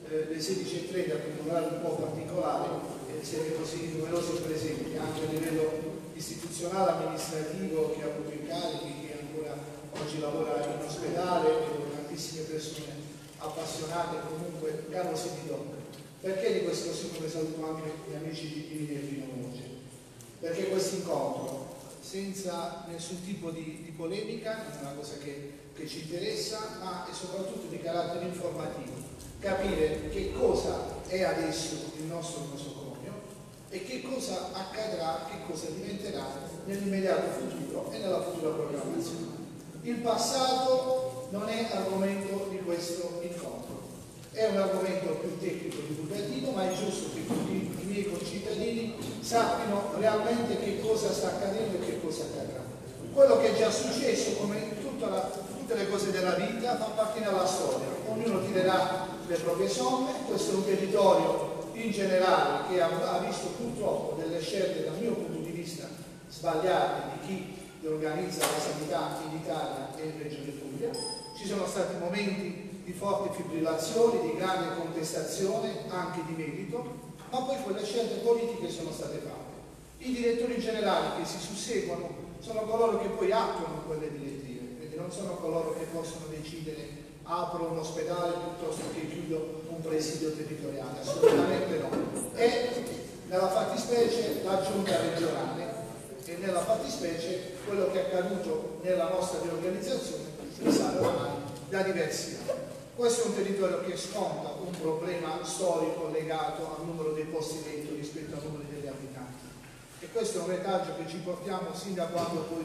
le 16:30 per un orario un po' particolare, siete così numerosi presenti anche a livello istituzionale, amministrativo, che ha avuto incarichi, che ancora oggi lavora in ospedale, vedo tantissime persone appassionate, comunque carosi di donne. Perché di questo siccome saluto anche gli amici di Divini e Vino Voce? Perché questo incontro, senza nessun tipo di polemica, è una cosa che ci interessa, ma è soprattutto di carattere informativo, capire che cosa è adesso il nostro nosocomio e che cosa accadrà, che cosa diventerà nell'immediato futuro e nella futura programmazione. Il passato non è argomento di questo incontro, è un argomento più tecnico e divulgativo, ma è giusto che tutti i miei concittadini sappiano realmente che cosa sta accadendo e che cosa accadrà. Quello che è già successo, come tutte le cose della vita, fa parte della storia. Ognuno tirerà le proprie somme. Questo è un territorio in generale che ha visto purtroppo delle scelte, dal mio punto di vista, sbagliate di chi organizza la sanità in Italia e in Regione Puglia. Ci sono stati momenti di forti fibrillazioni, di grande contestazione, anche di merito, ma poi quelle scelte politiche sono state fatte. I direttori generali che si susseguono sono coloro che poi attuano quelle direttive, quindi non sono coloro che possono decidere apro un ospedale piuttosto che chiudo un presidio territoriale, assolutamente no. E nella fattispecie la giunta regionale e nella fattispecie quello che è accaduto nella nostra riorganizzazione risale ormai da diversi anni. Questo è un territorio che sconta un problema storico legato al numero dei posti letto rispetto al numero degli abitanti. E questo è un retaggio che ci portiamo sin da quando poi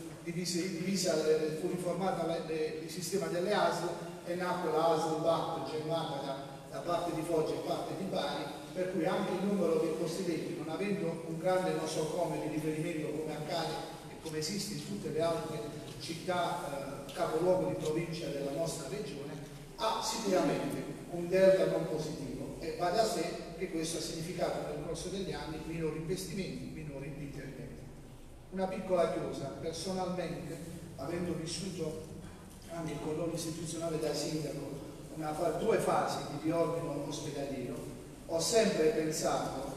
fu riformata il sistema delle ASL e nacque la ASL BAC gemata da parte di Foggia e parte di Bari, per cui anche il numero dei posti letti, non avendo un grande nosocomio di riferimento come accade e come esiste in tutte le altre città capoluogo di provincia della nostra regione, ha sicuramente un delta non positivo e va da sé che questo ha significato nel corso degli anni minori investimenti, minori interventi. Una piccola chiosa, personalmente, avendo vissuto anche il controllo istituzionale da sindaco, due fasi di riordino ospedaliero, ho sempre pensato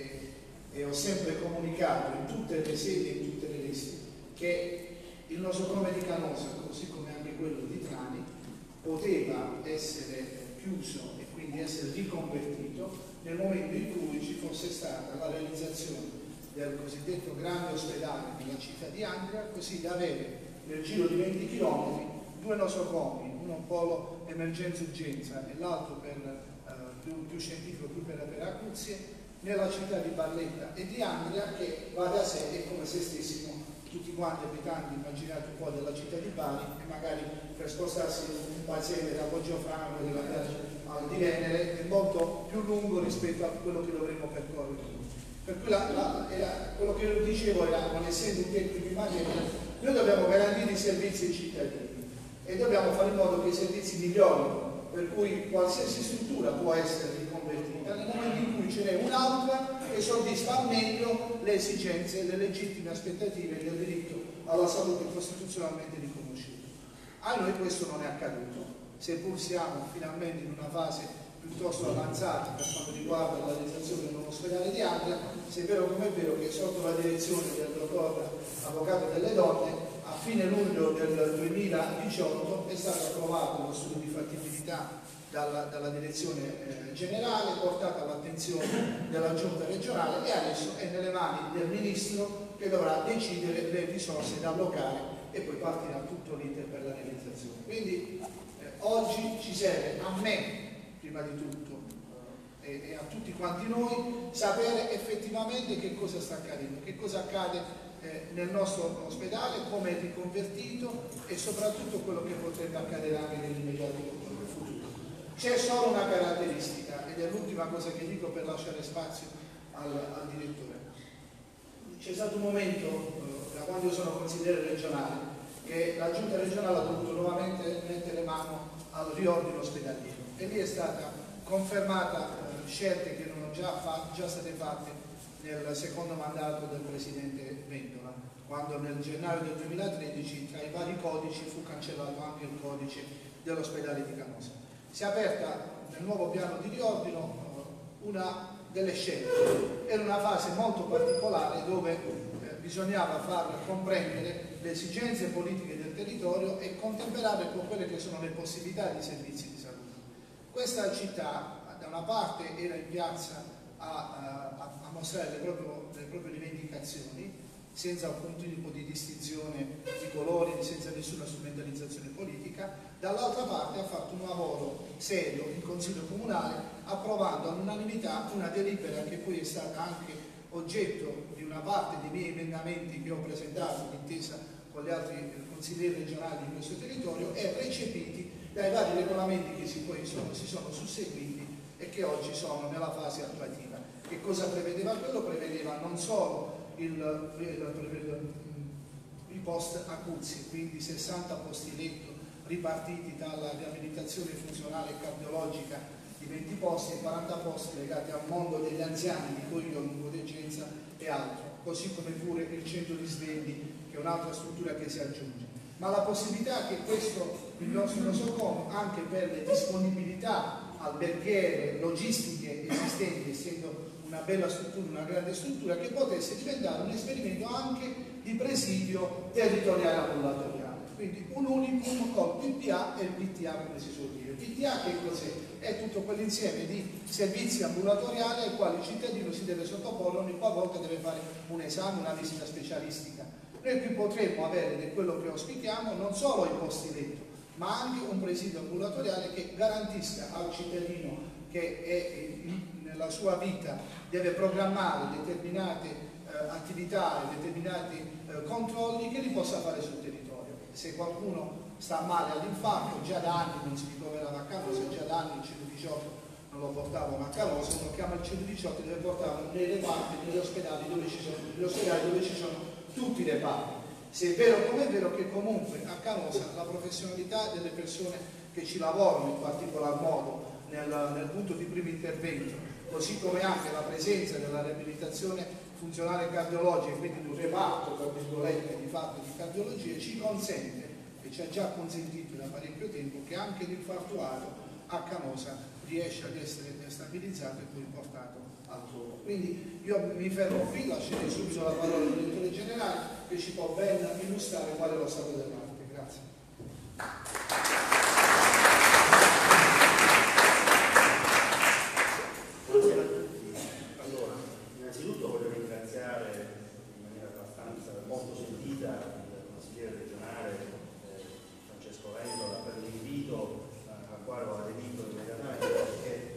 e ho sempre comunicato in tutte le sedi e in tutte le liste che il nosocomio di Canosa, così come anche quello di Trani, poteva essere chiuso e quindi essere riconvertito nel momento in cui ci fosse stata la realizzazione del cosiddetto grande ospedale della città di Andria, così da avere nel giro di 20 km due nosocomi, uno un polo emergenza-urgenza e l'altro più scientifico, più per acuzie, nella città di Barletta e di Andria, che va da sé, è come se stessimo tutti quanti abitanti, immaginate un po' della città di Bari, e magari per spostarsi un paziente da Poggiofango di Venere è molto più lungo rispetto a quello che dovremmo percorrere. Per cui quello che io dicevo era, non essendo un tecnico in materia, noi dobbiamo garantire i servizi ai cittadini e dobbiamo fare in modo che i servizi migliorino, per cui qualsiasi struttura può essere riconvertita nel momento in cui ce n'è un'altra che soddisfa al meglio le esigenze e le legittime aspettative del diritto alla salute costituzionalmente riconosciuto. A noi questo non è accaduto, seppur siamo finalmente in una fase piuttosto avanzata per quanto riguarda la realizzazione del nuovo ospedale di Andria, se è vero come è vero che sotto la direzione del dottor Avvocato delle Donne a fine luglio del 2018 è stato approvato lo studio di fattibilità dalla direzione generale, portata all'attenzione della giunta regionale e adesso è nelle mani del ministro che dovrà decidere le risorse da allocare e poi partirà tutto l'iter per la realizzazione. Quindi oggi ci serve a me prima di tutto e a tutti quanti noi sapere effettivamente che cosa sta accadendo, che cosa accade nel nostro ospedale, come è riconvertito e soprattutto quello che potrebbe accadere anche nell'immediato futuro. C'è solo una caratteristica ed è l'ultima cosa che dico per lasciare spazio al direttore. C'è stato un momento, da quando io sono consigliere regionale, che la giunta regionale ha dovuto nuovamente mettere mano al riordino ospedaliero e lì è stata confermata scelte che erano già state fatte nel secondo mandato del presidente Vendola, quando nel gennaio del 2013 tra i vari codici fu cancellato anche il codice dell'ospedale di Canosa. Si è aperta nel nuovo piano di riordino una delle scelte. Era una fase molto particolare dove bisognava far comprendere le esigenze politiche del territorio e contemperare con quelle che sono le possibilità di servizi di salute. Questa città da una parte era in piazza a mostrare le proprie rivendicazioni senza alcun tipo di distinzione di colori, senza nessuna strumentalizzazione politica, dall'altra parte ha fatto un lavoro serio in Consiglio Comunale approvando all'unanimità una delibera che poi è stata anche oggetto di una parte dei miei emendamenti che ho presentato d'intesa con gli altri consiglieri regionali di questo territorio e recepiti dai vari regolamenti che si sono susseguiti e che oggi sono nella fase attuativa. Che cosa prevedeva? Quello prevedeva non solo i post acuzi, quindi 60 posti letto ripartiti dalla riabilitazione funzionale e cardiologica di 20 posti e 40 posti legati al mondo degli anziani, di cui io lungodegenza e altro, così come pure il centro di risvegli, che è un'altra struttura che si aggiunge. Ma la possibilità che il nostro nosocom, anche per le disponibilità alberghiere, logistiche esistenti, essendo una bella struttura, una grande struttura, che potesse diventare un esperimento anche di presidio territoriale ambulatoriale. Quindi un unicum col PPA e il PTA, come si suol dire. Il PTA che cos'è? È tutto quell'insieme di servizi ambulatoriali ai quali il cittadino si deve sottoporre ogni qualvolta deve fare un esame, una visita specialistica. Noi qui potremmo avere, ed è quello che auspichiamo, non solo i posti letto, ma anche un presidio ambulatoriale che garantisca al cittadino che nella sua vita deve programmare determinate attività e determinati controlli, che li possa fare sul territorio. Se qualcuno sta male all'infarto, già da anni non si ricoverava a Canosa, già da anni il 118 non lo portavano a Canosa, uno chiama il 118 e deve portarlo nei reparti, negli ospedali dove ci sono tutti i reparti. Se è vero come è vero che comunque a Canosa la professionalità delle persone che ci lavorano in particolar modo nel punto di primo intervento, così come anche la presenza della riabilitazione funzionale cardiologica, quindi di un reparto, tra virgolette, di fatto di cardiologia, ci consente, e ci ha già consentito da parecchio tempo, che anche l'infartuato a Canosa riesce ad essere stabilizzato e poi portato al volo. Quindi io mi fermo qui, lascerei subito la parola al direttore generale che ci può ben illustrare qual è lo stato dell'arte. Grazie. Buonasera a tutti. Allora, innanzitutto voglio ringraziare in maniera abbastanza molto sentita il consigliere regionale Francesco Vendola per l'invito al quale ho aderito immediatamente, perché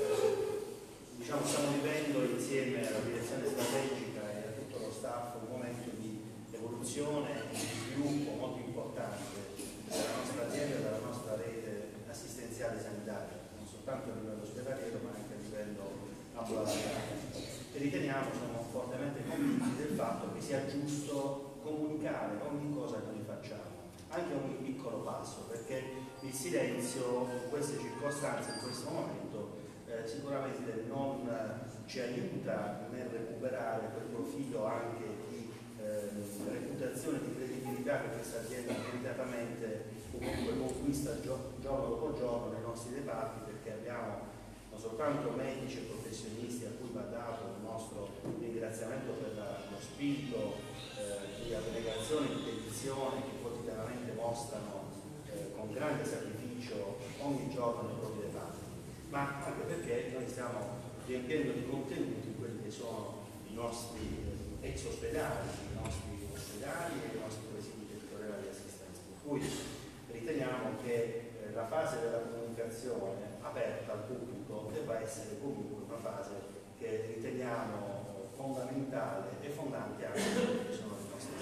diciamo, stiamo vivendo insieme alla direzione strategica e a tutto lo staff un momento di evoluzione e di sviluppo molto importante della nostra azienda e della nostra rete assistenziale sanitaria, non soltanto a livello ospedaliero ma anche a livello ambulatoriale. E riteniamo, siamo fortemente convinti del fatto che sia giusto comunicare ogni cosa che noi facciamo, anche ogni piccolo passo, perché il silenzio in queste circostanze, in questo momento, sicuramente non ci aiuta nel recuperare quel profilo anche di reputazione, di credibilità che questa azienda meritatamente comunque conquista giorno dopo giorno nei nostri reparti, perché abbiamo non soltanto medici e professionisti a cui va dato il nostro ringraziamento per lo spirito di abnegazione e di dedizione che quotidianamente mostrano con grande sacrificio ogni giorno nei propri reparti, ma anche perché noi stiamo riempiendo di contenuti quelli che sono i nostri ex ospedali, i nostri ospedali e i nostri presidi territoriali di assistenza. Per cui riteniamo che la fase della comunicazione aperta al pubblico debba essere comunque una fase che riteniamo fondamentale e fondante anche per quelli che sono le nostre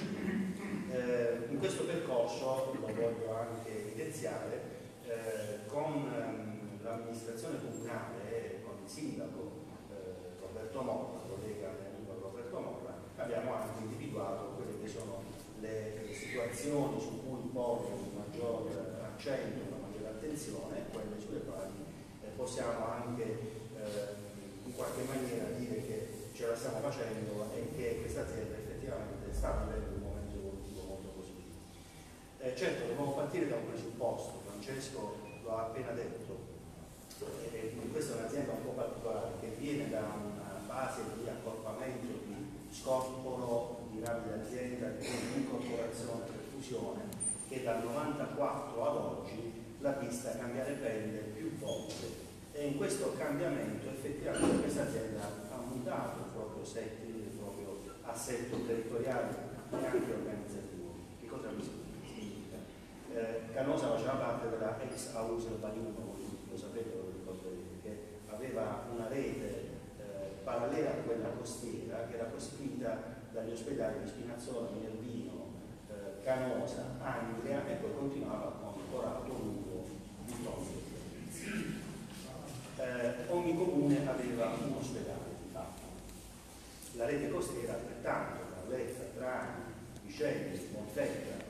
strategie. In questo percorso, lo voglio anche evidenziare, con l'amministrazione comunale e con il sindaco Roberto Morra, collega amico Roberto Morra, abbiamo anche individuato quelle che sono le situazioni su cui porre un maggior accento, una maggiore attenzione, quelle sulle quali possiamo anche in qualche maniera dire che ce la stiamo facendo e che questa azienda effettivamente sta vivendo un momento evolutivo molto positivo. Certo, dobbiamo partire da un presupposto, Francesco lo lo ha appena detto, questa è un'azienda un po' particolare che viene da una fase di accorpamento, di scorporo di rami d'azienda, di incorporazione per fusione, che dal 94 ad oggi l'ha vista cambiare pelle più volte, e in questo cambiamento effettivamente questa azienda ha mutato il proprio assetto territoriale e anche organizzativo. Che cosa significa? Canosa faceva parte della ex Ausel Bariuno, lo sapete, lo ricorderete, che aveva una rete parallela a quella costiera che era costituita dagli ospedali di Spinazzola, Minervino, Canosa, Anglia, e poi continuava con Corato, Lugo, Vittorio. Ogni comune aveva un ospedale di fatto. La rete costiera altrettanto, Carlezza, Trani, Vicenza, Montella.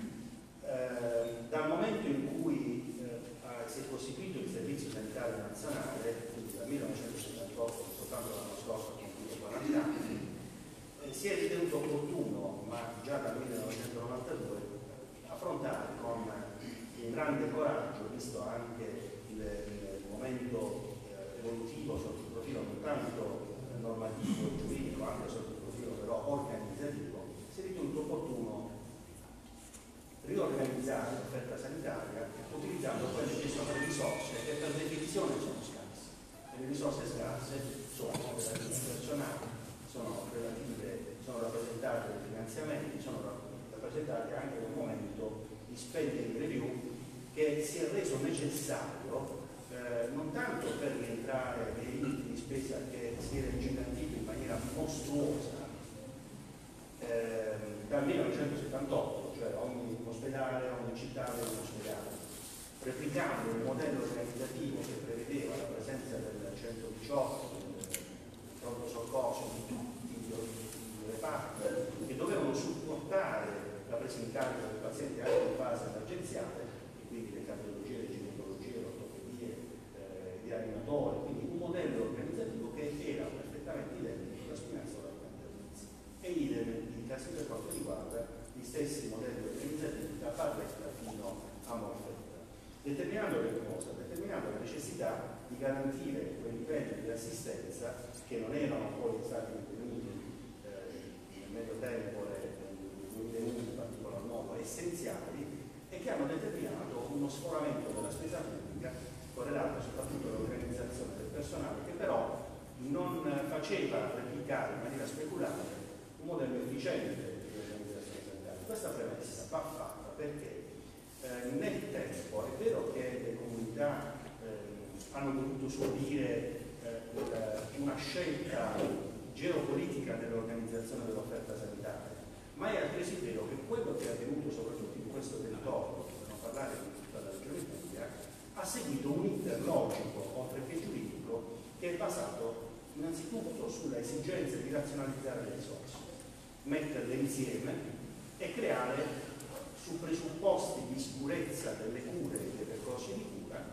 Dal momento in cui si è costituito il Servizio Sanitario Nazionale, quindi dal 1978, soltanto l'anno scorso, ha compiuto 40 anni, si è ritenuto opportuno, ma già dal 1992, affrontare con un grande coraggio, visto anche il momento evolutivo sotto il profilo non tanto normativo e giuridico, anche sotto il profilo però organizzativo, si è ritenuto opportuno riorganizzare l'offerta sanitaria utilizzando quelle che sono le risorse che per definizione sono scarse. E le risorse scarse sono relative personali, sono rappresentate dai finanziamenti, sono rappresentate anche nel momento di spending review che si è reso necessario non tanto per rientrare nei limiti di spesa che si era ingigantito in maniera mostruosa dal 1978, cioè ogni ospedale, ogni città aveva un ospedale, replicando un modello organizzativo che prevedeva la presenza del 118, del pronto soccorso, di tutti i reparti che dovevano supportare la presa in carico del paziente anche in fase emergenziale, e quindi le cardiologie, le ginecologie, le ortopedie, i rianimatori, quindi un modello organizzativo che era perfettamente identico alla Spinazzola di Canterbury. E idem in caso per quanto riguarda gli stessi modelli organizzativi da Barletta fino a Molfetta, determinando che cosa? Determinando la necessità di garantire quei livelli di assistenza che non erano poi stati ritenuti nel medio tempo, nel 2001 in particolar modo, essenziali, e che hanno determinato uno sforamento della spesa pubblica correlato soprattutto all'organizzazione del personale, che però non faceva replicare in maniera speculare un modello efficiente di organizzazione sanitaria. Questa premessa va fatta perché nel tempo è vero che le comunità hanno dovuto subire una scelta geopolitica nell'organizzazione dell'offerta sanitaria, ma è altresì vero che quello che è avvenuto soprattutto in questo territorio, per non parlare di tutta la regione Puglia, ha seguito un iter logico, oltre che giuridico, che è basato innanzitutto sulla esigenza di razionalizzare le risorse, metterle insieme e creare su presupposti di sicurezza delle cure e dei percorsi di cura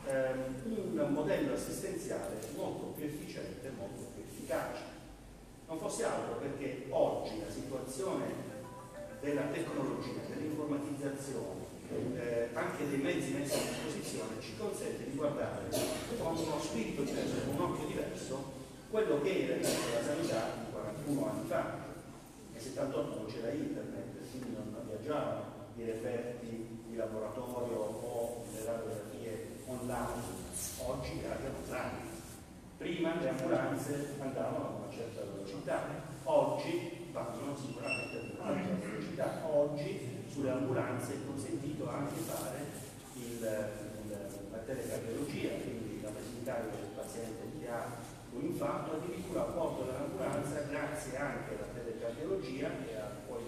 un modello assistenziale molto più efficiente e molto più efficace. Non fosse altro perché oggi la situazione della tecnologia, dell'informatizzazione, anche dei mezzi messi a disposizione ci consente di guardare con uno spirito diverso, con un occhio diverso, quello che era la sanità di 41 anni fa. Nel 78 non c'era internet, quindi non viaggiavano i referti di laboratorio o le radiografie online. Oggi arrivano online. Prima le ambulanze andavano a una certa velocità, oggi vanno sicuramente a una certa velocità. Oggi sulle ambulanze è consentito anche fare la telecardiologia, quindi la presa in carico del paziente che ha un infarto, addirittura a bordo dell'ambulanza, grazie anche alla telecardiologia e a poi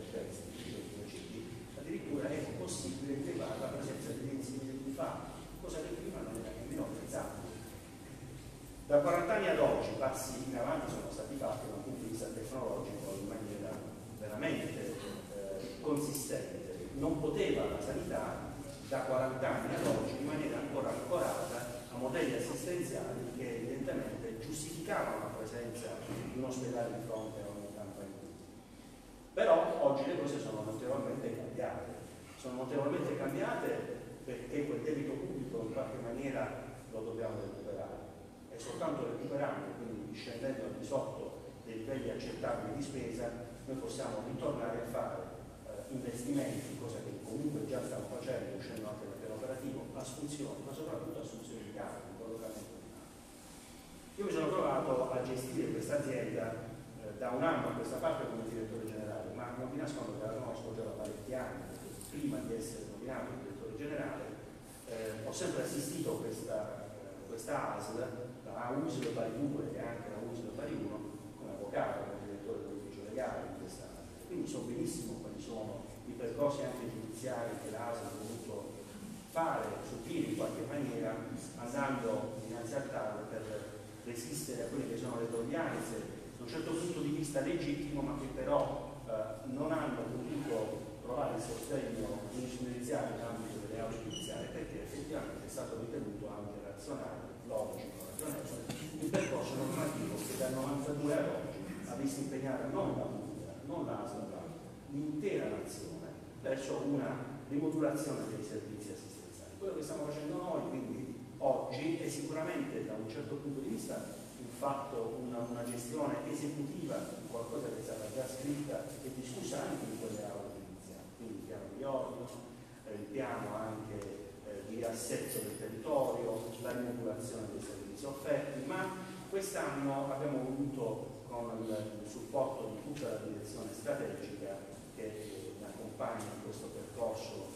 addirittura è possibile rilevare la presenza di enzimi dell'infarto, cosa che prima non era nemmeno pensata. Da 40 anni ad oggi passi in avanti sono stati fatti dal punto di vista tecnologico in maniera veramente consistente. Non poteva la sanità da 40 anni ad oggi rimanere ancora ancorata a modelli assistenziali che evidentemente giustificavano la presenza di un ospedale di fronte a ogni campo in cui. Però oggi le cose sono notevolmente cambiate. Sono notevolmente cambiate perché quel debito pubblico tutto in qualche maniera lo dobbiamo recuperare, e soltanto recuperando, quindi scendendo al di sotto dei livelli accettabili di spesa, noi possiamo ritornare a fare investimenti, cosa che comunque già stiamo facendo, uscendo anche dal piano operativo, assunzioni, ma soprattutto assunzioni di campo, collocamento di campo. Io mi sono trovato a gestire questa azienda da un anno a questa parte come direttore generale, ma non vi nascondo che la conosco già da parecchi anni, perché prima di essere nominato direttore generale ho sempre assistito a questa ASL, la USL Bari 2 e anche la USL Bari 1, come avvocato, come direttore dell'ufficio legale di questa ASL. Quindi so benissimo quali sono i percorsi anche giudiziari che la ASL ha dovuto fare, subire in qualche maniera, andando dinanzi al TAR per resistere a quelle che sono le doglianze da un certo punto di vista legittimo, ma che però non hanno potuto trovare il sostegno giurisprudenziale in ambito delle aule giudiziarie, perché effettivamente è stato ritenuto anche razionale, logico, ragionevole il percorso normativo che dal 92 ad oggi ha visto impegnare non la Puglia, non l'ASL, ma l'intera nazione verso una rimodulazione dei servizi assistenziali. Quello che stiamo facendo noi quindi oggi è sicuramente da un certo punto di vista fatto una gestione esecutiva di qualcosa che sarà già scritta e discussa anche in quelle aule giudiziarie, quindi il piano di ordine, il piano anche di assetto del territorio, la rimodulazione dei servizi offerti, ma quest'anno abbiamo voluto, con il supporto di tutta la direzione strategica che mi accompagna in questo percorso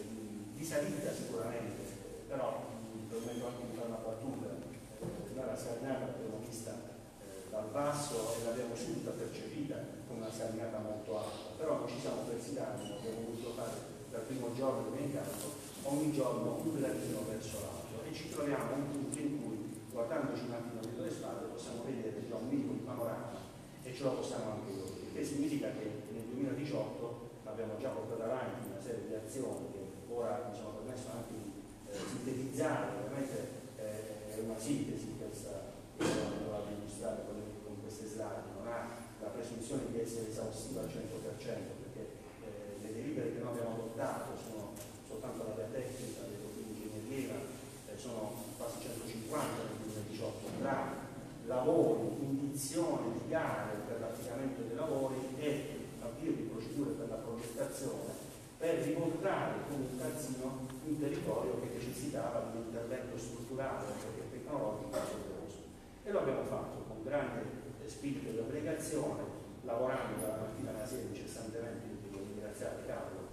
di salita sicuramente, però mi permetto anche di fare una battuta. Noi la scalinata l'abbiamo vista dal basso e l'abbiamo subito percepita come una scalinata molto alta, però non ci siamo persi d'animo, abbiamo voluto fare dal primo giorno che viene in campo ogni giorno un gradino verso l'altro e ci troviamo a un punto in cui, guardandoci un attimo dietro le spalle, possiamo vedere già un minimo di panorama e ce lo possiamo anche godere, che significa che nel 2018 abbiamo già portato avanti una serie di azioni che ora mi sono permesso anche di sintetizzare. Ovviamente è una sintesi questa che vado a illustrare con queste slide, non ha la presunzione di essere esaustiva al 100%, perché le delibere che noi abbiamo adottato sono soltanto l'area tecnica, le ingegneria, sono quasi 150 nel 2018, tra lavori, indizione di gare per l'affidamento dei lavori e avvio di procedure per la progettazione, per rivoltare come un calzino un territorio che necessitava di un intervento strutturale e tecnologico doveroso. E lo abbiamo fatto con grande spirito di abnegazione, lavorando dalla mattina alla sera incessantemente. Io devo ringraziare Carlo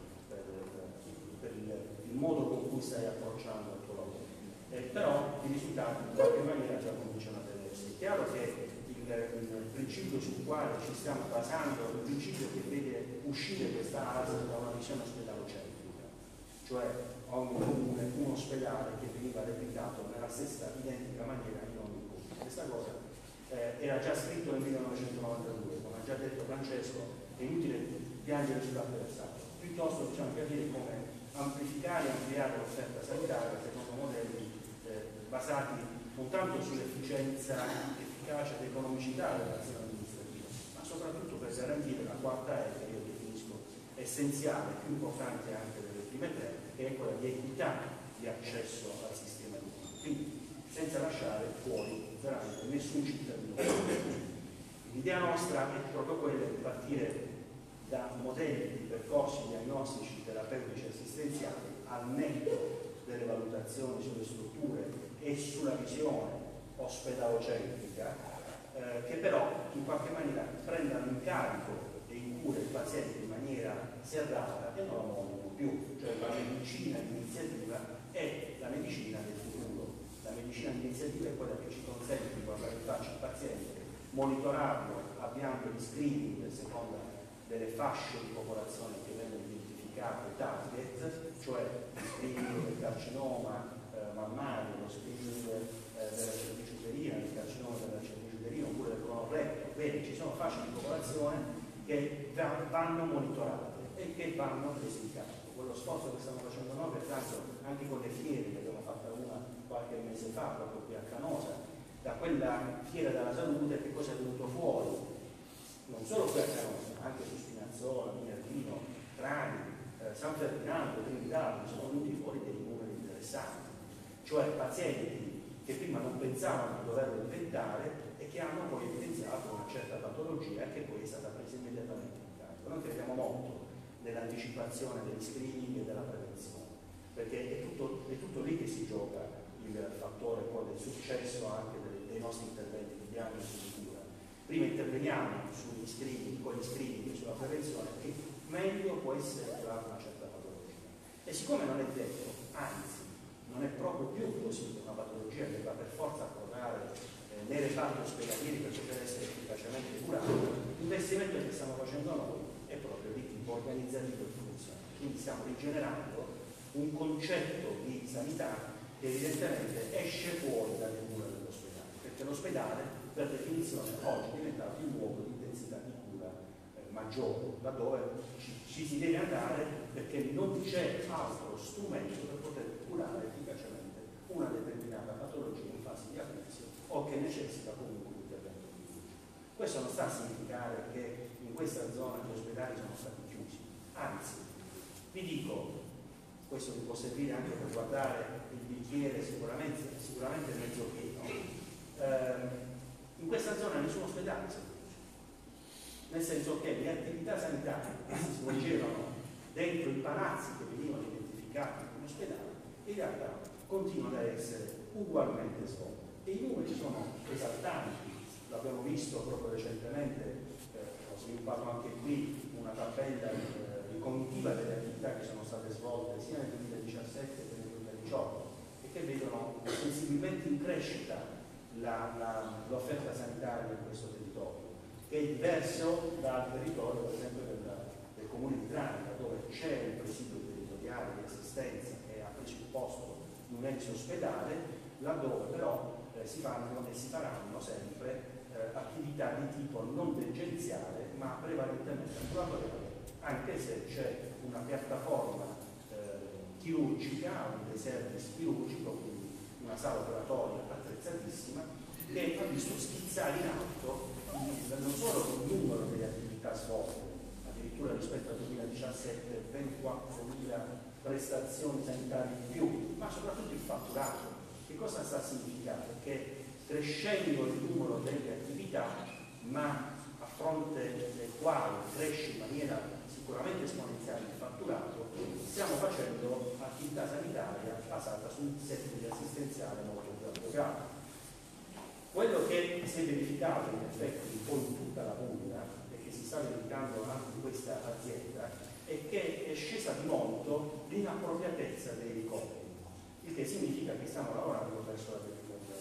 per il modo con cui stai approcciando il tuo lavoro. Però i risultati in qualche maniera già cominciano a vedersi. È chiaro che il principio sul quale ci stiamo basando è un principio che vede uscire questa ASL da una visione ospedalocentrica, cioè ogni comune un ospedale che veniva replicato nella stessa identica maniera in ogni comune. Questa cosa era già scritto nel 1992, come ha già detto Francesco, è inutile piangere sull'avversario, piuttosto bisogna capire come amplificare e ampliare l'offerta sanitaria secondo modelli basati non tanto sull'efficienza, efficacia ed economicità dell'azione amministrativa, ma soprattutto per garantire la quarta E che io definisco essenziale, più importante anche delle prime tre, che è quella di equità di accesso al sistema di cura. Quindi senza lasciare fuori veramente nessun cittadino. L'idea nostra è proprio quella di partire da modelli di percorsi diagnostici, terapeutici e assistenziali al netto delle valutazioni sulle strutture e sulla visione ospedalocentrica, che però in qualche maniera prendano in carico e in cura il paziente in maniera serrata e non lo mollino più, cioè la medicina di iniziativa è la medicina del futuro. La medicina di iniziativa è quella che ci consente di guardare in faccia al paziente, monitorarlo, avviando gli screening secondo delle fasce di popolazione che vengono identificate target, cioè lo screening del carcinoma mammario, lo screening della cervicuterina, del carcinoma della cervicuterina oppure del colorecto. Bene, ci sono fasce di popolazione che vanno monitorate e che vanno prese in carico. Quello sforzo che stiamo facendo noi, pertanto, anche con le fiere, che abbiamo fatto una qualche mese fa, proprio qui a Canosa, da quella fiera della salute, che cosa è venuto fuori? Non solo qui a Canosa, anche su Spinazzola, Minervino, Trani, San Ferdinando, Trinidad, sono venuti fuori dei numeri interessanti. cioè pazienti che prima non pensavano di doverlo diventare e che hanno poi evidenziato una certa patologia che poi è stata presa immediatamente in carico. Noi crediamo molto nell'anticipazione degli screening e della prevenzione, perché è tutto lì che si gioca il fattore poi del successo anche dei nostri interventi di diagnosi di cura. Prima interveniamo sugli screening, con gli screening sulla prevenzione, e meglio può essere curare una certa patologia. E siccome non è detto, anzi, non è proprio più così una patologia che va per forza a curare nei reparti ospedalieri per poter essere efficacemente curata, l'investimento che stiamo facendo noi è proprio di tipo organizzativo e funzionale. Quindi stiamo rigenerando un concetto di sanità che evidentemente esce fuori dalle mura dell'ospedale, perché l'ospedale per definizione oggi è diventato il luogo di intensità di cura maggiore, laddove ci si deve andare perché non c'è altro strumento per poter curare efficacemente una determinata patologia in fase di avvio o che necessita comunque un intervento chirurgico. Questo non sta a significare che in questa zona gli ospedali sono stati chiusi, anzi, vi dico, questo vi può servire anche per guardare il bicchiere sicuramente mezzo pieno. In questa zona nessun ospedale si è chiuso, nel senso che le attività sanitarie che si svolgevano dentro i palazzi che venivano identificati come ospedali in realtà continuano ad essere ugualmente svolte. E i numeri sono esaltanti, l'abbiamo visto proprio recentemente, ho sviluppato anche qui una tabella ricognitiva delle attività che sono state svolte sia nel 2017 che nel 2018 e che vedono sensibilmente in crescita l'offerta sanitaria in questo territorio, che è diverso dal territorio per esempio del comune di Trani, dove c'è un presidio territoriale di assistenza che ha presupposto un ex ospedale, laddove però si fanno e si faranno sempre attività di tipo non degenziale ma prevalentemente ambulatoriale, anche se c'è una piattaforma chirurgica, un service chirurgico, quindi una sala operatoria attrezzatissima, che ha visto schizzare in alto non solo il numero delle attività svolte, addirittura rispetto al 2017 24.000 prestazioni sanitarie in più, ma soprattutto il fatturato. Che cosa sta a significare? Che crescendo il numero delle attività, ma a fronte del quale cresce in maniera sicuramente esponenziale il fatturato, stiamo facendo attività sanitaria basata su un settore assistenziale molto più appropriato. Quello che si è verificato in effetti un po' in tutta la Puglia e che si sta verificando anche in questa azienda è che è scesa di molto l'inappropriatezza dei ricoveri, il che significa che stiamo lavorando verso la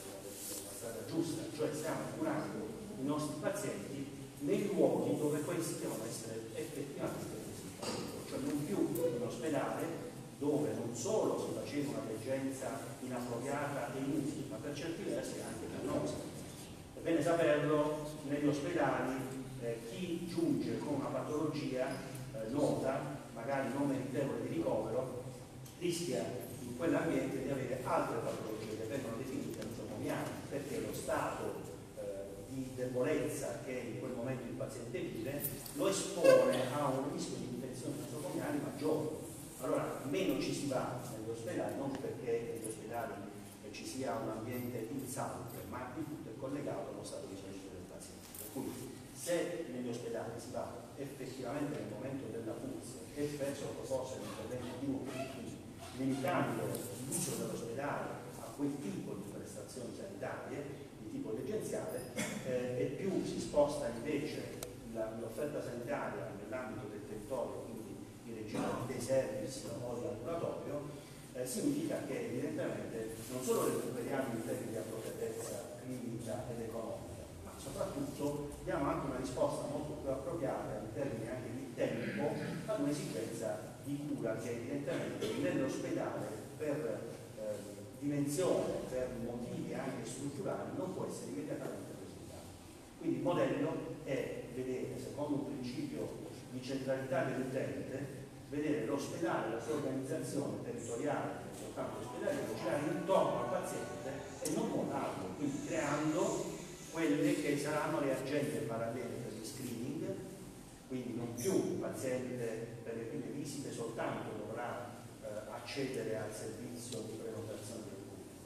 strada giusta, cioè stiamo curando i nostri pazienti nei luoghi dove questi devono essere effettivamente visitati, cioè non più in ospedale dove non solo si faceva una degenza inappropriata e inutile, ma per certi versi anche dannosa. È bene saperlo, negli ospedali chi giunge con una patologia nota, magari non meritevole di ricovero, rischia in quell'ambiente di avere altre patologie che vengono definite nosocomiali, perché lo stato di debolezza che in quel momento il paziente vive lo espone a un rischio di infezioni nosocomiali maggiore. Allora meno ci si va negli ospedali, non perché negli ospedali ci sia un ambiente in salute, ma il tutto è collegato allo stato di salute del paziente. Per cui se negli ospedali si va effettivamente nel momento della pulizia e verso la proposta di interventi chirurgici, limitando l'uso dell'ospedale a quel tipo di prestazioni sanitarie di tipo degenziale, e più si sposta invece l'offerta sanitaria nell'ambito del territorio, quindi in regime dei service o di ambulatorio, significa che evidentemente non solo recuperiamo in termini di appropriatezza clinica ed economica, ma soprattutto diamo anche una risposta molto più appropriata in termini anche di tempo ad un'esigenza di cura che evidentemente nell'ospedale per dimensione, per motivi anche strutturali, non può essere immediatamente presentata. Quindi il modello è vedere, secondo un principio di centralità dell'utente, vedere l'ospedale, la sua organizzazione territoriale, soltanto ospedaliera, girare intorno al paziente e non montarlo, quindi creando quelle che saranno le agende parallele per gli screening, quindi non più il paziente per le prime visite soltanto dovrà accedere al servizio di prenotazione del gruppo,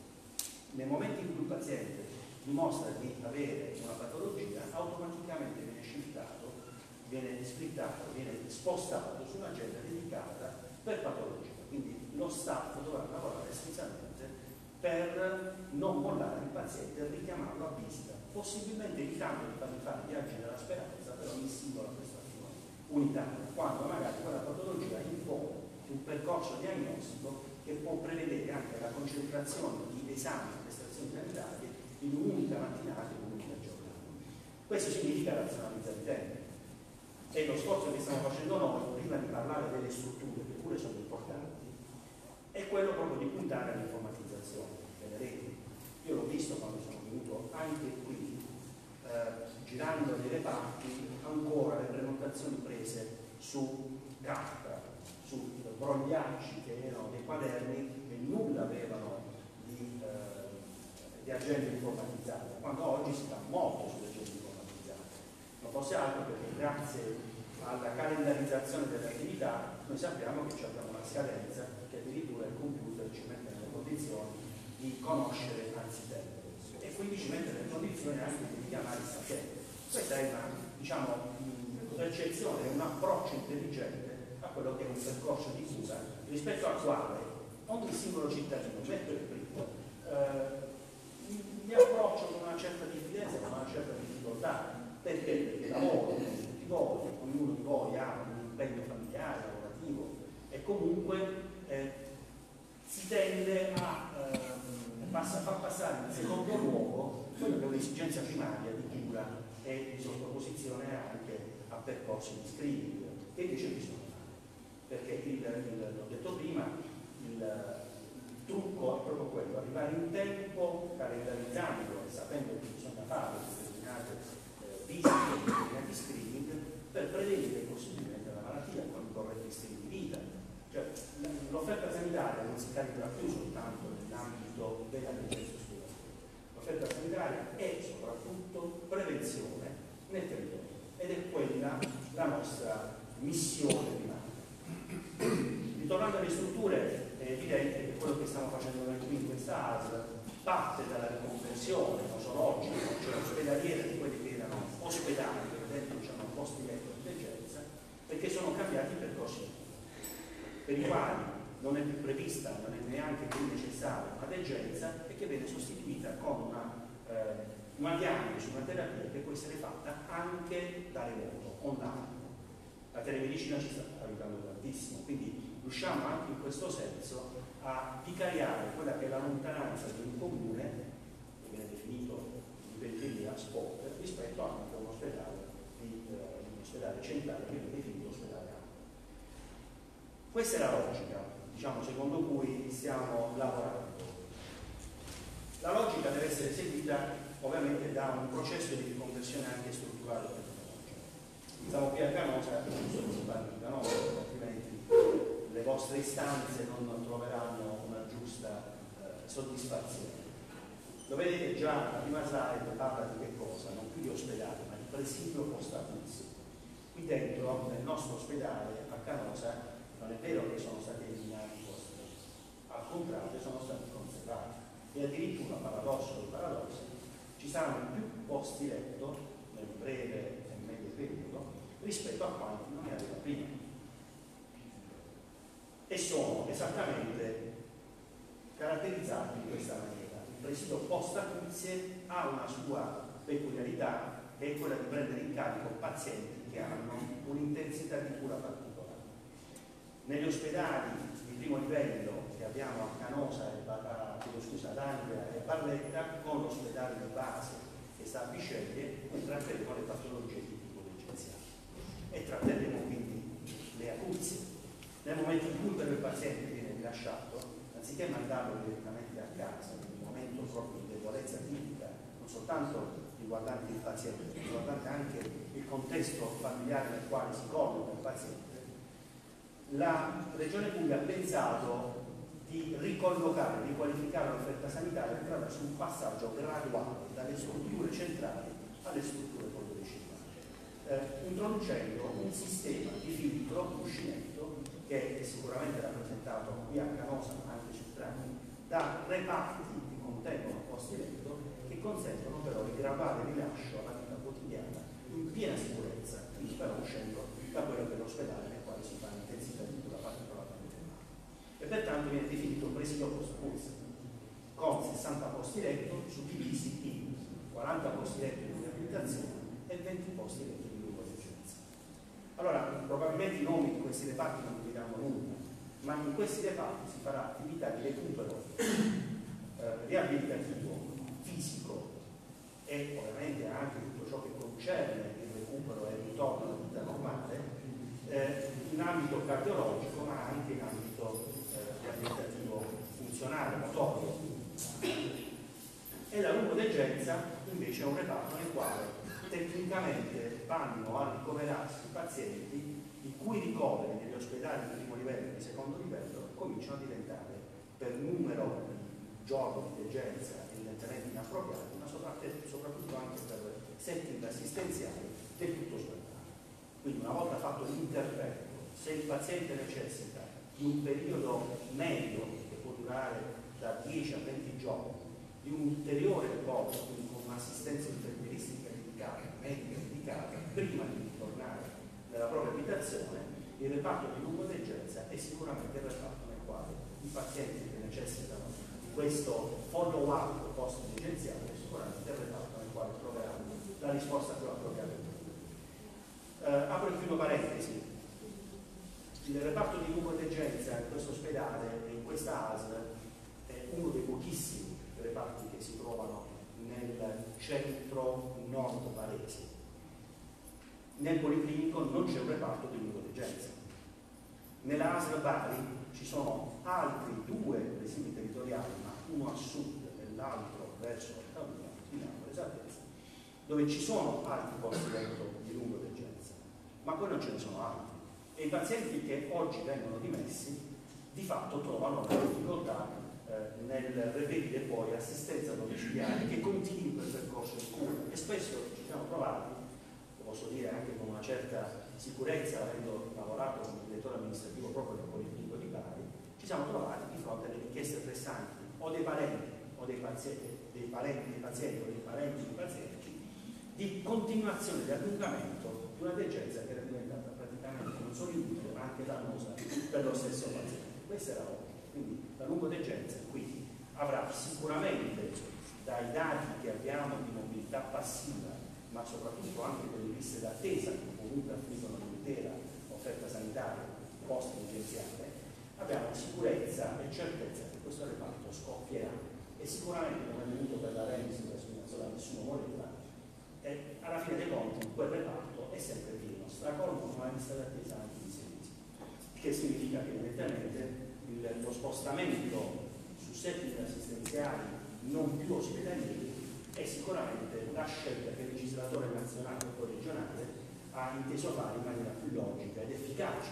nel momento in cui il paziente dimostra di avere una patologia, automaticamente viene shiftato, viene splittato, viene spostato su un'agenda dedicata per patologia. Quindi lo staff dovrà lavorare essenzialmente per non mollare il paziente e richiamarlo a visita, possibilmente evitando di fargli fare viaggi della speranza per ogni singola prestazione unitaria, quando magari quella patologia impone un percorso diagnostico che può prevedere anche la concentrazione di esami e prestazioni sanitarie in un'unica mattinata e un'unica giornata. Questo significa razionalizzare i tempi. E lo sforzo che stiamo facendo noi, prima di parlare delle strutture, che pure sono importanti, è quello proprio di puntare all'informatizzazione delle reti. Io l'ho visto quando sono venuto anche qui, girando nei reparti, ancora le prenotazioni prese su carta, su brogliacci che erano dei quaderni che nulla avevano di agende informatizzate, quando oggi si fa molto sulle agende informatizzate. Non fosse altro perché grazie alla calendarizzazione delle attività noi sappiamo che abbiamo una scadenza che addirittura il computer ci mette nelle condizioni di conoscere anzitempo e quindi ci mette nelle condizioni anche di chiamare il paziente. Questa è una, diciamo, percezione, un approccio intelligente a quello che è un percorso di cura rispetto al quale ogni singolo cittadino, metto il primo, mi approccio con una certa diffidenza, con una certa difficoltà. Perché lavoro con tutti voi, ognuno di voi ha un impegno familiare, lavorativo e comunque si tende a far passare in secondo luogo quello che è un'esigenza primaria di cura e di sottoposizione anche a percorsi di screening che invece bisogna fare. Perché l'ho detto prima, il trucco è proprio quello, arrivare in tempo, calendarizzando e sapendo che bisogna fare determinate visite, determinati screening per prevenire possibilmente la malattia con i corretti stili di vita. Cioè, l'offerta sanitaria non si calibra più soltanto nell'ambito dell'emergenza ospedaliera. L'offerta sanitaria è soprattutto prevenzione nel territorio ed è quella la nostra missione primaria. Ritornando alle strutture, è evidente che quello che stiamo facendo noi qui in questa ASL parte dalla riconversione nosologica, cioè ospedaliera, di quelli che erano ospedali, per esempio diciamo posti letto di urgenza, perché sono cambiati i percorsi per i quali non è più prevista, non è neanche più necessaria una degenza e che viene sostituita con una diagnosi, una terapia che può essere fatta anche da remoto, online. La telemedicina ci sta aiutando tantissimo, quindi riusciamo anche in questo senso a vicariare quella che è la lontananza di un comune, che viene definito in periferia sport, rispetto anche a un ospedale centrale che viene definito ospedale A. Questa è la logica, diciamo, secondo cui stiamo lavorando. La logica deve essere seguita ovviamente da un processo di riconversione anche strutturale tecnologica. Siamo qui a Canosa, non sono si parla di Canosa, altrimenti le vostre istanze non troveranno una giusta soddisfazione. Lo vedete già, la prima slide parla di che cosa? Non più di ospedale, ma di presidio post-acuzio. Qui dentro, nel nostro ospedale a Canosa, non è vero che sono stati eliminati i posti, al contrario sono stati conservati. E addirittura, paradosso dei paradossi, ci saranno più posti letto nel breve e medio periodo rispetto a quanti non ne aveva prima. E sono esattamente caratterizzati in questa maniera. Il presidio post-acuzie ha una sua peculiarità, che è quella di prendere in carico pazienti che hanno un'intensità di cura particolare. Negli ospedali di primo livello che abbiamo a Canosa, ad Andria e Barletta, con l'ospedale di base che sta a Bisceglie, noi tratteremo le patologie di tipo urgenziale e tratteremo quindi le acuzie. Nel momento in cui però il paziente viene rilasciato, anziché mandarlo direttamente a casa, in un momento proprio di debolezza clinica, non soltanto riguardante il paziente, ma riguardante anche il contesto familiare nel quale si colloca il paziente, la Regione Puglia ha pensato di ricollocare, riqualificare l'offerta sanitaria attraverso un passaggio graduale dalle strutture centrali alle strutture polidecidali, introducendo un sistema di filtro, cuscinetto, che è sicuramente rappresentato qui a Canosa, ma anche sul tramite, da reparti che contengono posti letto che consentono però il graduale rilascio alla vita quotidiana in piena sicurezza, quindi però uscendo da quello che è l'ospedale nel quale si fa l'intensità di cura particolarmente male. E pertanto viene definito un presidio post-pulse, con 60 posti letto suddivisi in 40 posti letto di riabilitazione e 20 posti letto di lungodegenza. Allora, probabilmente i nomi di questi reparti non vi diranno nulla, ma in questi reparti si farà attività di recupero riabilitativo, fisico e ovviamente anche tutto ciò che concerne il recupero e il ritorno alla vita normale in ambito cardiologico, ma anche in ambito riabilitativo funzionale, motorio. E la lungodegenza invece è un reparto nel quale tecnicamente vanno a ricoverarsi pazienti i cui ricoveri negli ospedali di primo livello e di secondo livello cominciano a diventare per numero di giorni di degenza evidentemente inappropriati, ma soprattutto anche per setting assistenziali del tutto sbagliato. Quindi una volta fatto l'intervento, se il paziente necessita di un periodo medio che può durare da 10 a 20 giorni, di un ulteriore riposo, quindi con un'assistenza infermieristica dedicata, medica dedicata, prima di ritornare nella propria abitazione, il reparto di lungodegenza è sicuramente il reparto nel quale i pazienti che necessitano di questo follow-up post-degenziale è sicuramente il reparto nel quale troveranno la risposta più appropriata. Apro e chiudo parentesi. Il reparto di lungodegenza in questo ospedale e in questa ASL è uno dei pochissimi reparti che si trovano nel centro nord barese. Nel Policlinico non c'è un reparto di lungodegenza. Nella ASL Bari ci sono altri 2 presidi territoriali, ma uno a sud e l'altro verso Ottavia, in Napoli, esattezza, dove ci sono altri posti letto di lungodegenza, ma poi non ce ne sono altri. E i pazienti che oggi vengono dimessi di fatto trovano la difficoltà nel reperire poi assistenza domiciliare che continui quel percorso di cura. E spesso ci siamo trovati, lo posso dire anche con una certa sicurezza, avendo lavorato come direttore amministrativo proprio del Policlinico di Bari, ci siamo trovati di fronte alle richieste pressanti o dei parenti o dei pazienti o dei parenti dei pazienti di continuazione di allungamento di una degenza che era diventata praticamente non solo inutile ma anche dannosa per lo stesso paziente. Questa era l'opera. Quindi la lungodegenza qui avrà sicuramente, dai dati che abbiamo di mobilità passiva, ma soprattutto anche delle liste d'attesa che comunque affliggono l'intera offerta sanitaria post-degenziale, abbiamo sicurezza e certezza che questo reparto scoppierà e sicuramente non è venuto per la remisi della spinazola, nessuno voleva, e alla fine dei conti quel reparto è sempre pieno, stracolmo con una lista d'attesa anche di 6 mesi, che significa che evidentemente lo spostamento su setting assistenziali non più ospedalieri è sicuramente una scelta che il legislatore nazionale e poi regionale ha inteso fare in maniera più logica ed efficace.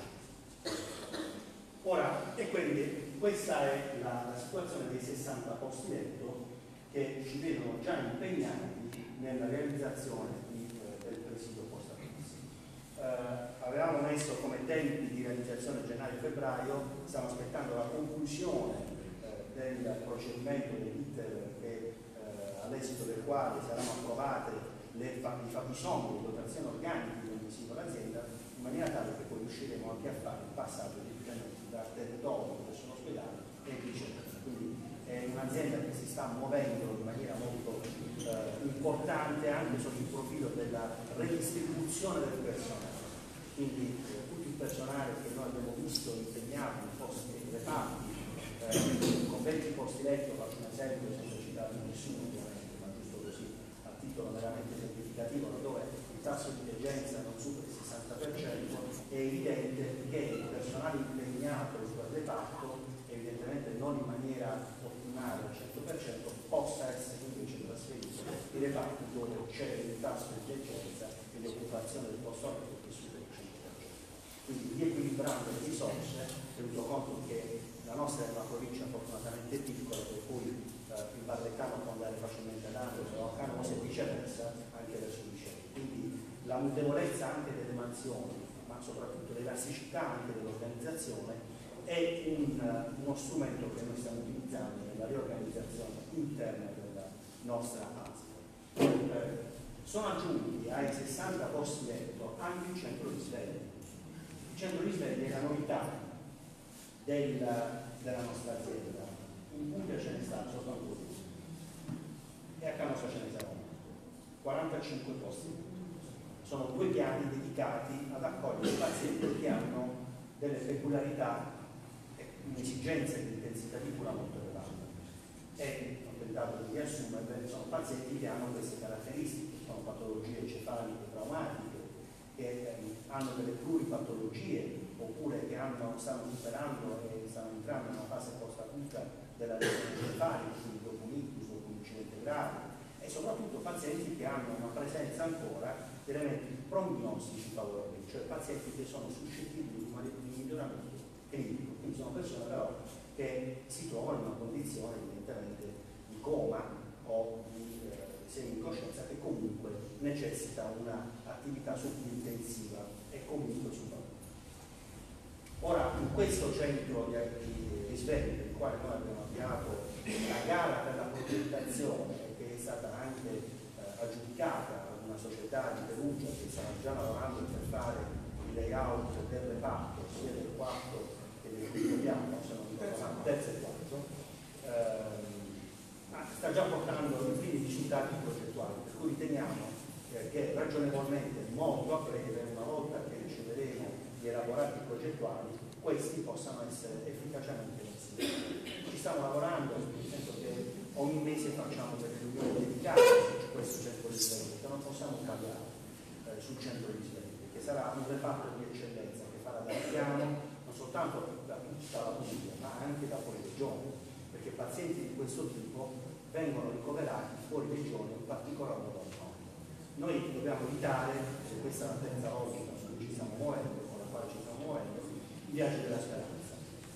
Ora, e quindi questa è la situazione dei 60 posti letto che ci vedono già impegnati nella realizzazione del presidio post-acusia. Avevamo messo come tempi di realizzazione gennaio-febbraio, stiamo aspettando la conclusione del procedimento dell'iter all'esito del quale saranno approvate i fabbisogni di dotazione organica di ogni singola azienda, in maniera tale che poi riusciremo anche a fare il passaggio direttamente dal territorio verso l'ospedale e viceversa. Quindi è un'azienda che si sta muovendo in maniera molto importante anche sotto il profilo della redistribuzione del personale. Quindi tutto il personale che noi abbiamo visto impegnato in posti reparti, con 20 posti letto, faccio un esempio senza citare nessuno ovviamente, ma giusto così a titolo veramente semplificativo, dove il tasso di degenza non supera il 60%, è evidente che il personale impegnato in quel reparto, evidentemente non in maniera ottimale al 100%, possa essere invece trasferito in reparti dove c'è il tasso di degenza e l'occupazione del posto letto che supera il 100%. Quindi riequilibrando le risorse, tenuto conto che la nostra è una provincia fortunatamente piccola, per cui il Barlettano può andare facilmente ad Angolo o a Canosa e viceversa anche verso Vicenza. Quindi la mutevolezza anche delle mansioni, ma soprattutto l'elasticità anche dell'organizzazione è uno strumento che noi stiamo utilizzando nella riorganizzazione interna nostra ASL. Sono aggiunti ai 60 posti letto anche il centro risveglio. Il centro risveglio è la novità della nostra azienda. In Puglia ce ne sta soltanto uno e a Canosa ce ne saranno 45 posti. Sono 2 piani dedicati ad accogliere pazienti che hanno delle peculiarità e un'esigenza di intensità di cura molto elevata. E ho tentato di riassumere, sono pazienti che hanno queste caratteristiche, sono patologie cefaliche traumatiche, che hanno delle pluripatologie, oppure che stanno superando e stanno entrando in una fase post-acuta della lesione cefalica, quindi dopo un ictus o un incidente grave, e soprattutto pazienti che hanno una presenza ancora di elementi prognostici favorevoli, cioè pazienti che sono suscettibili di miglioramento clinico, quindi sono persone però che si trovano in una condizione evidentemente di coma o di semicoscienza che comunque necessita un'attività subintensiva e comunque subacuta. Ora, in questo centro di risveglio, per il quale noi abbiamo avviato la gara per la progettazione, che è stata anche aggiudicata a una società di Perugia che stava già lavorando per fare il layout del reparto, sia del quarto che del quinto piano, se non ricordo male, terzo e quarto, sta già portando i primi risultati progettuali, per cui riteniamo che ragionevolmente, molto a breve, una volta che riceveremo gli elaborati progettuali, questi possano essere efficacemente messi. Ci stiamo lavorando, nel senso che ogni mese facciamo delle riunioni dedicate su questo centro di risveglio, che non possiamo cambiare sul centro di risveglio, che sarà un reparto di eccellenza che farà da piano non soltanto da tutta la Puglia, ma anche da fuori regione, perché pazienti di questo tipo vengono ricoverati fuori regione, in particolar modo al nord. Noi dobbiamo evitare, e questa è la terza logica su cui ci stiamo muovendo, con la quale ci stiamo muovendo, il viaggio della speranza.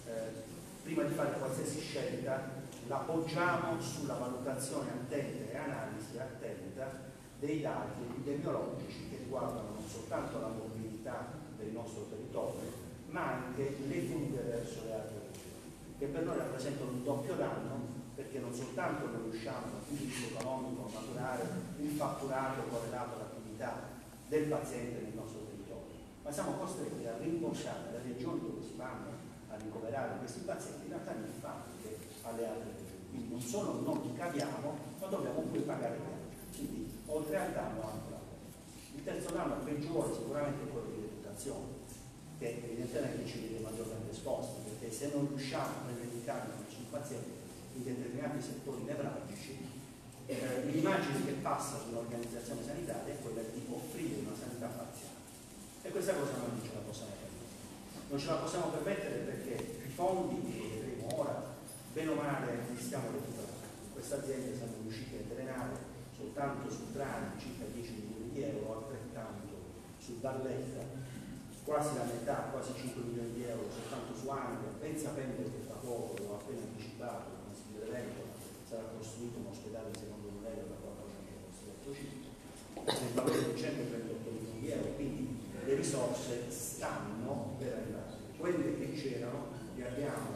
Prima di fare qualsiasi scelta l'appoggiamo sulla valutazione attenta e analisi attenta dei dati epidemiologici che riguardano non soltanto la mobilità del nostro territorio, ma anche le fughe verso le altre regioni, che per noi rappresentano un doppio danno, perché non soltanto non riusciamo dal punto di vista economico a maturare il fatturato correlato all'attività del paziente nel nostro territorio, ma siamo costretti a rimborsare le regioni dove si vanno a ricoverare questi pazienti, in realtà li fanno anche alle altre regioni. Quindi non solo non li caviamo, ma dobbiamo pure pagare gli altri. Quindi oltre al danno anche la perdita. Il terzo danno peggiore sicuramente è quello di reputazione, che evidentemente ci vede maggiormente esposti, perché se non riusciamo a prendere in carico sul paziente in determinati settori nevralgici, l'immagine che passa sull'organizzazione sanitaria è quella di offrire una sanità parziale. E questa cosa non ce la possiamo permettere. Non ce la possiamo permettere perché i fondi che vedremo ora, bene o male, li stiamo recuperando. In questa azienda siamo riusciti a drenare soltanto su Trani circa 10 milioni di euro, altrettanto su Barletta, quasi la metà, quasi 5 milioni di euro soltanto su Andria, ben sapendo che tra poco, l'ho appena anticipato, il consiglio dell'Epoca, sarà costruito un ospedale di secondo livello da 400 posti letto circa, nel valore di 138 milioni di euro, quindi le risorse stanno per arrivare. Quelle che c'erano le abbiamo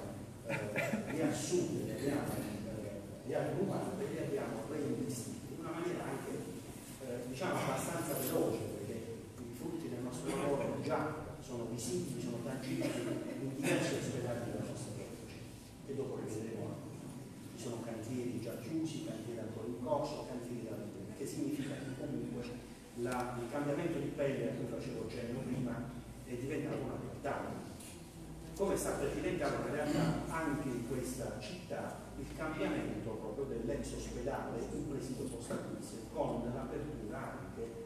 riassunte, le abbiamo riaggregate, le abbiamo reinvestite in una maniera anche diciamo abbastanza veloce, perché i frutti del nostro lavoro già sono visibili, sono tangibili in diversi ospedali della nostra provincia, e dopo le vedremo. Ci sono cantieri già chiusi, cantieri ancora in corso, cantieri da vendere, che significa che comunque il cambiamento di pelle a cui facevo cenno prima è diventato una realtà. Come sta per diventare in realtà anche in questa città il cambiamento proprio dell'ex ospedale in presidio post-acquisto, con l'apertura anche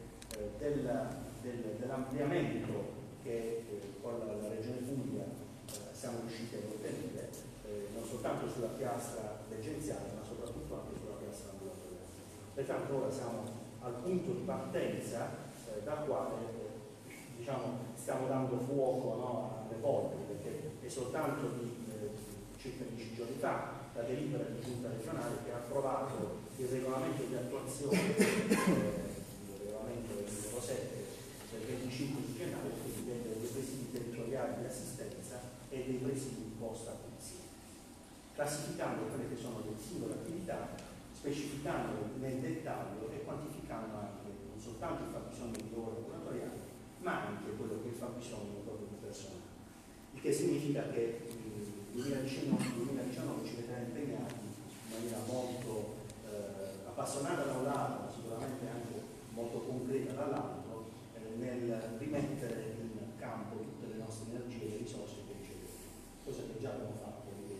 dell'ampliamento che con la Regione Puglia siamo riusciti ad ottenere, non soltanto sulla piastra regenziale, ma soprattutto anche sulla piastra ambulatoriale. Pertanto ora siamo al punto di partenza dal quale diciamo, stiamo dando fuoco, no, alle porte, perché è soltanto di circa 10 giorni fa la delibera di giunta regionale che ha approvato il regolamento di attuazione il regolamento del numero 7 del 25 di gennaio, quindi dei presidi territoriali di assistenza e dei presidi post acquisti, classificando quelle che sono le singole attività specificando nel dettaglio e quantificando anche non soltanto il fabbisogno di ore laboratoriali, ma anche quello che è il fabbisogno proprio di personale. Il che significa che il 2019 ci vedrà impegnati in maniera molto appassionata da un lato, ma sicuramente anche molto concreta dall'altro, nel rimettere in campo tutte le nostre energie e le risorse che riceviamo, cosa che già abbiamo fatto nel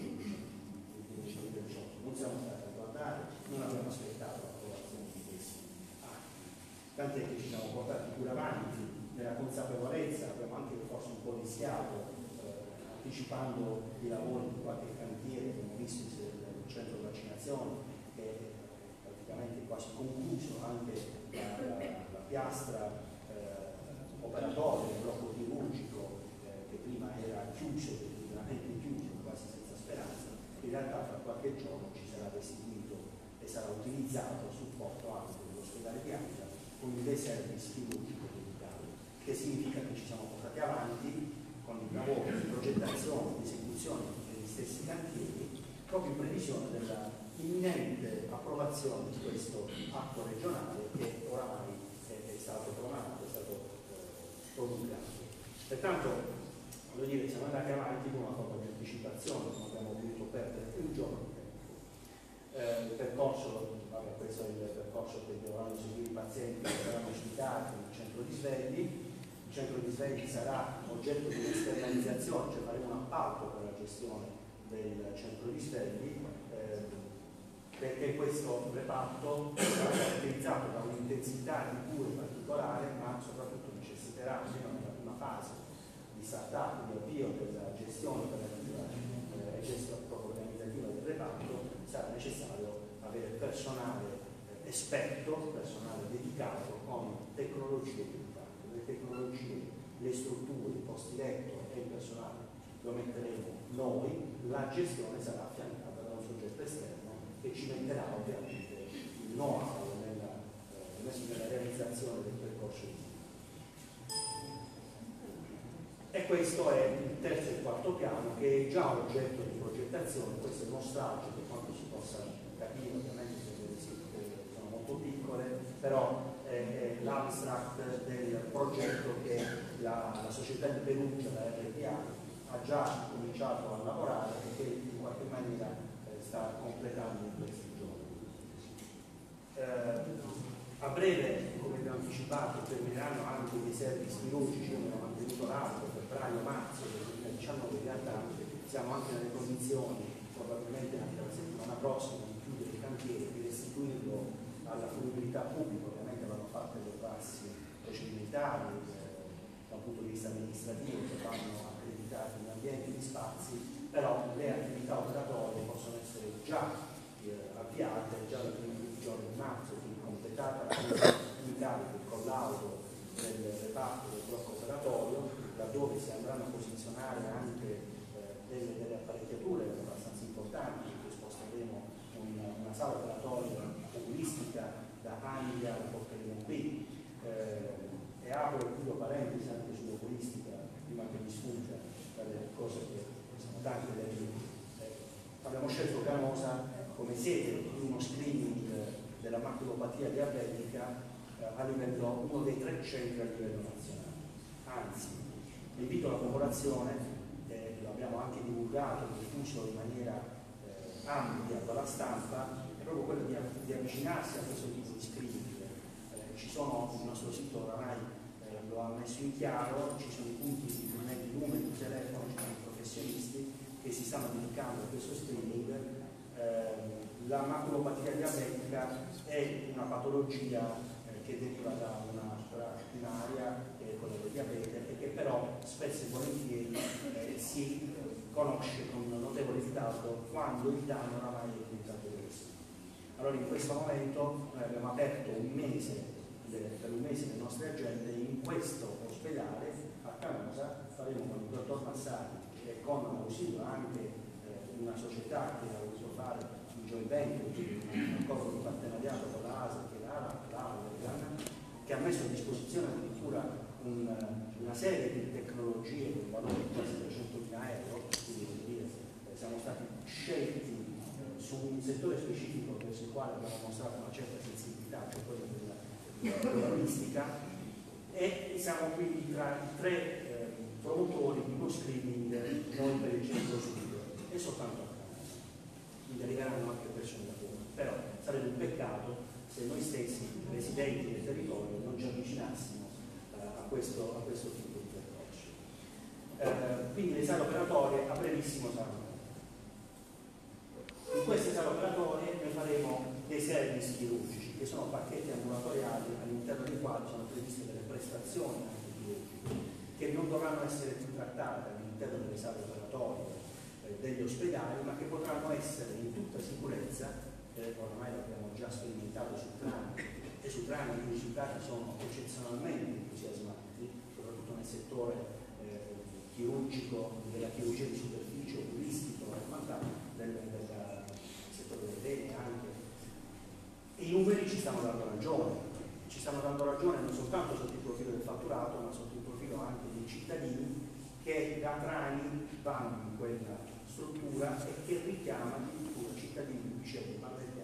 2018. Non siamo stati a guardare, non abbiamo aspettato l'approvazione di questi atti, tant'è che ci siamo portati pure avanti nella consapevolezza, abbiamo anche forse un po' rischiato, anticipando i lavori di qualche cantiere, abbiamo visto il centro vaccinazione che è praticamente quasi concluso, anche la piastra operatoria del blocco chirurgico che prima era chiuso, definitivamente chiuso, quasi senza speranza, in realtà fra qualche giorno ci sarà restituito e sarà utilizzato a supporto anche dell'ospedale di Aqqa con dei servizi chirurgico dedicato, che significa che ci siamo portati avanti con il lavoro di progettazione, di esecuzione degli stessi cantieri, proprio in previsione della imminente approvazione di questo atto regionale che oramai è stato programmato, è stato promulgato. Pertanto, voglio dire, siamo andati avanti con una forma di anticipazione, non abbiamo voluto perdere un giorno di tempo. Il percorso, vabbè, questo è il percorso che dovranno seguire i pazienti che saranno ospitati nel centro di Svegli. Il centro di Svegli sarà oggetto di esternalizzazione, cioè faremo un appalto per la gestione del centro di Svegli, perché questo reparto sarà caratterizzato da un'intensità di cure particolare, ma soprattutto necessiterà, almeno nella prima fase di start-up, di avvio della gestione operativa e gestione proprio organizzativa del reparto, sarà necessario avere personale esperto, personale dedicato con tecnologie dedicate. Le tecnologie, le strutture, i posti letto e il personale lo metteremo noi, la gestione sarà affiancata da un soggetto esterno che ci metterà ovviamente il know-how nella realizzazione del percorso di vita. E questo è il terzo e il quarto piano, che è già oggetto di progettazione. Questo è uno stralcio per quanto si possa capire, ovviamente sono molto piccole, però è l'abstract del progetto che la società di Perugia, la RPA, ha già cominciato a lavorare e che in qualche maniera sta completando in questi giorni. A breve, come abbiamo anticipato, termineranno anche dei servizi chirurgici che abbiamo mantenuto l'altro febbraio-marzo del 2019. In realtà siamo anche nelle condizioni, probabilmente anche la settimana prossima, di chiudere il cantiere, di restituirlo alla fruibilità pubblica. Ovviamente vanno fatte le passi procedimentali da un punto di vista amministrativo, che vanno accreditati in ambienti di spazi, però le attività operatorie possono essere già avviate già dal primo giorno di marzo, quindi completata la presa in carico, il collaudo del reparto del blocco operatorio, laddove si andranno a posizionare anche delle apparecchiature abbastanza importanti, perché sposteremo una sala operatoria oculistica da Amiga a porteremo qui, e apro e chiudo parentesi anche sull'oculistica prima che mi sfugga dalle cose che sono tante da dire. Abbiamo scelto Canosa come sede di uno screening della maculopatia diabetica a livello, uno dei 3 centri a livello nazionale. Anzi, invito la popolazione, lo abbiamo anche divulgato e diffuso in maniera ampia dalla stampa, è proprio quello di avvicinarsi a questo tipo di screening. Ci sono, il nostro sito oramai lo ha messo in chiaro, ci sono i punti di riferimento, i numeri di telefono, ci sono i professionisti che si stanno dedicando a questo screening. La maculopatia diabetica è una patologia che deriva da una strada primaria, che è quella del diabete, e che però spesso e volentieri si conosce con un notevole ritardo quando il danno oramai è diventato irreversibile. Allora in questo momento noi abbiamo aperto per un mese le nostre agende in questo ospedale a Canosa. Faremo con il dottor Massari e con l'ausilio anche di una società che ha voluto fare un joint venture, un accordo di partenariato con la ASA, che è l'ARAN, che ha messo a disposizione addirittura una serie di tecnologie con valore di quasi 300.000 euro, quindi siamo stati scelti su un settore specifico verso il quale abbiamo mostrato una certa sensibilità, cioè quello della turistica, e siamo quindi tra i 3 promotori di uno screening non per il centro-sud e soltanto a Canale. Quindi arriveranno anche persone da fuori, però sarebbe un peccato se noi stessi, residenti del territorio, non ci avvicinassimo a questo tipo di percorso. Quindi le sale operatorie a brevissimo saranno. In queste sale operatorie noi faremo dei service chirurgici, che sono pacchetti ambulatoriali all'interno dei quali sono previste delle prestazioni anche chirurgiche, che non dovranno essere più trattate all'interno delle sale operatorie degli ospedali, ma che potranno essere in tutta sicurezza, ormai l'abbiamo già sperimentato su Trani, e su Trani i risultati sono eccezionalmente entusiasmanti, soprattutto nel settore chirurgico, della chirurgia di superficie, oculistico e quant'altro, del settore delle vene anche. E i numeri ci stanno dando ragione non soltanto sotto il profilo del fatturato, ma sotto il profilo anche dei cittadini che da Trani vanno in quella struttura e che richiama addirittura cittadini di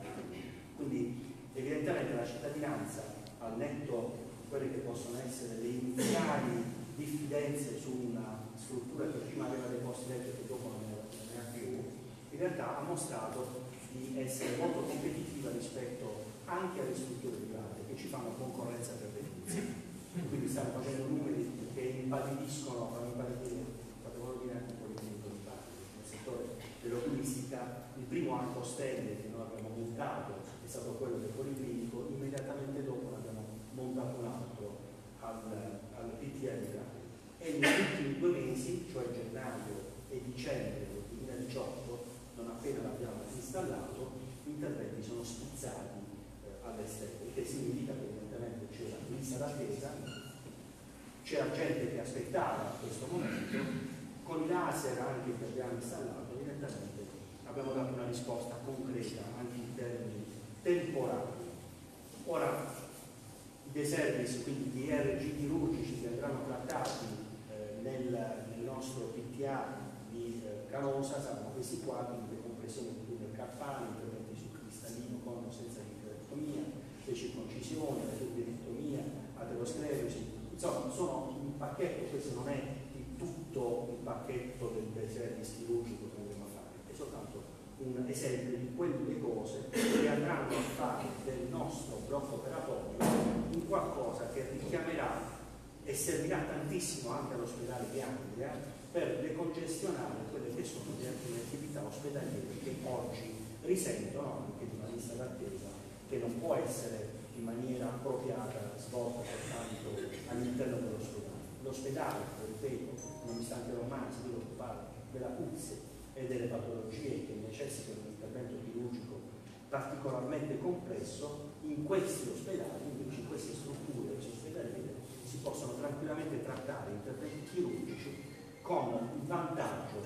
quindi evidentemente la cittadinanza, al netto di quelle che possono essere le iniziali diffidenze su una struttura che prima aveva dei posti letto e che dopo non ne ha più, in realtà ha mostrato di essere molto competitiva rispetto anche alle strutture private che ci fanno concorrenza per l'edilizia. Quindi stiamo facendo numeri che impallidiscono, fanno impallidire, potevo dire anche un po' di nel settore dell'oculistica. Il primo arco stelle che noi abbiamo montato è stato quello del Policlinico, immediatamente dopo ne abbiamo montato un altro al PTL e negli ultimi 2 mesi, cioè gennaio e dicembre del 2018, non appena l'abbiamo installato, gli interventi sono spizzati alle stelle, che significa che evidentemente c'era lista d'attesa, c'era gente che aspettava questo momento, con i laser anche che abbiamo installato, evidentemente abbiamo dato una risposta concreta anche in termini temporali. Ora, dei service, quindi di RG chirurgici che andranno trattati nel nostro PTA di Canosa saranno questi qua, quindi le compressioni del carpano, interventi sul cristallino con o senza vitrectomia, le circoncisioni, la turbinectomia, aterosclerosi, insomma sono un pacchetto, questo non è tutto il pacchetto del service chirurgico che andiamo a fare, è soltanto un esempio di quelle cose che andranno a fare del nostro blocco operatorio in qualcosa che richiamerà e servirà tantissimo anche all'ospedale di Andria per decongestionare quelle che sono le attività ospedaliere che oggi risentono anche di una lista d'attesa che non può essere in maniera appropriata svolta soltanto all'interno dell'ospedale. L'ospedale, ripeto, non mi stancherò mai, si deve occupare della puzze e delle patologie che necessitano di un intervento chirurgico particolarmente complesso. In questi ospedali, invece in queste strutture ospedaliere, si possono tranquillamente trattare interventi chirurgici con il vantaggio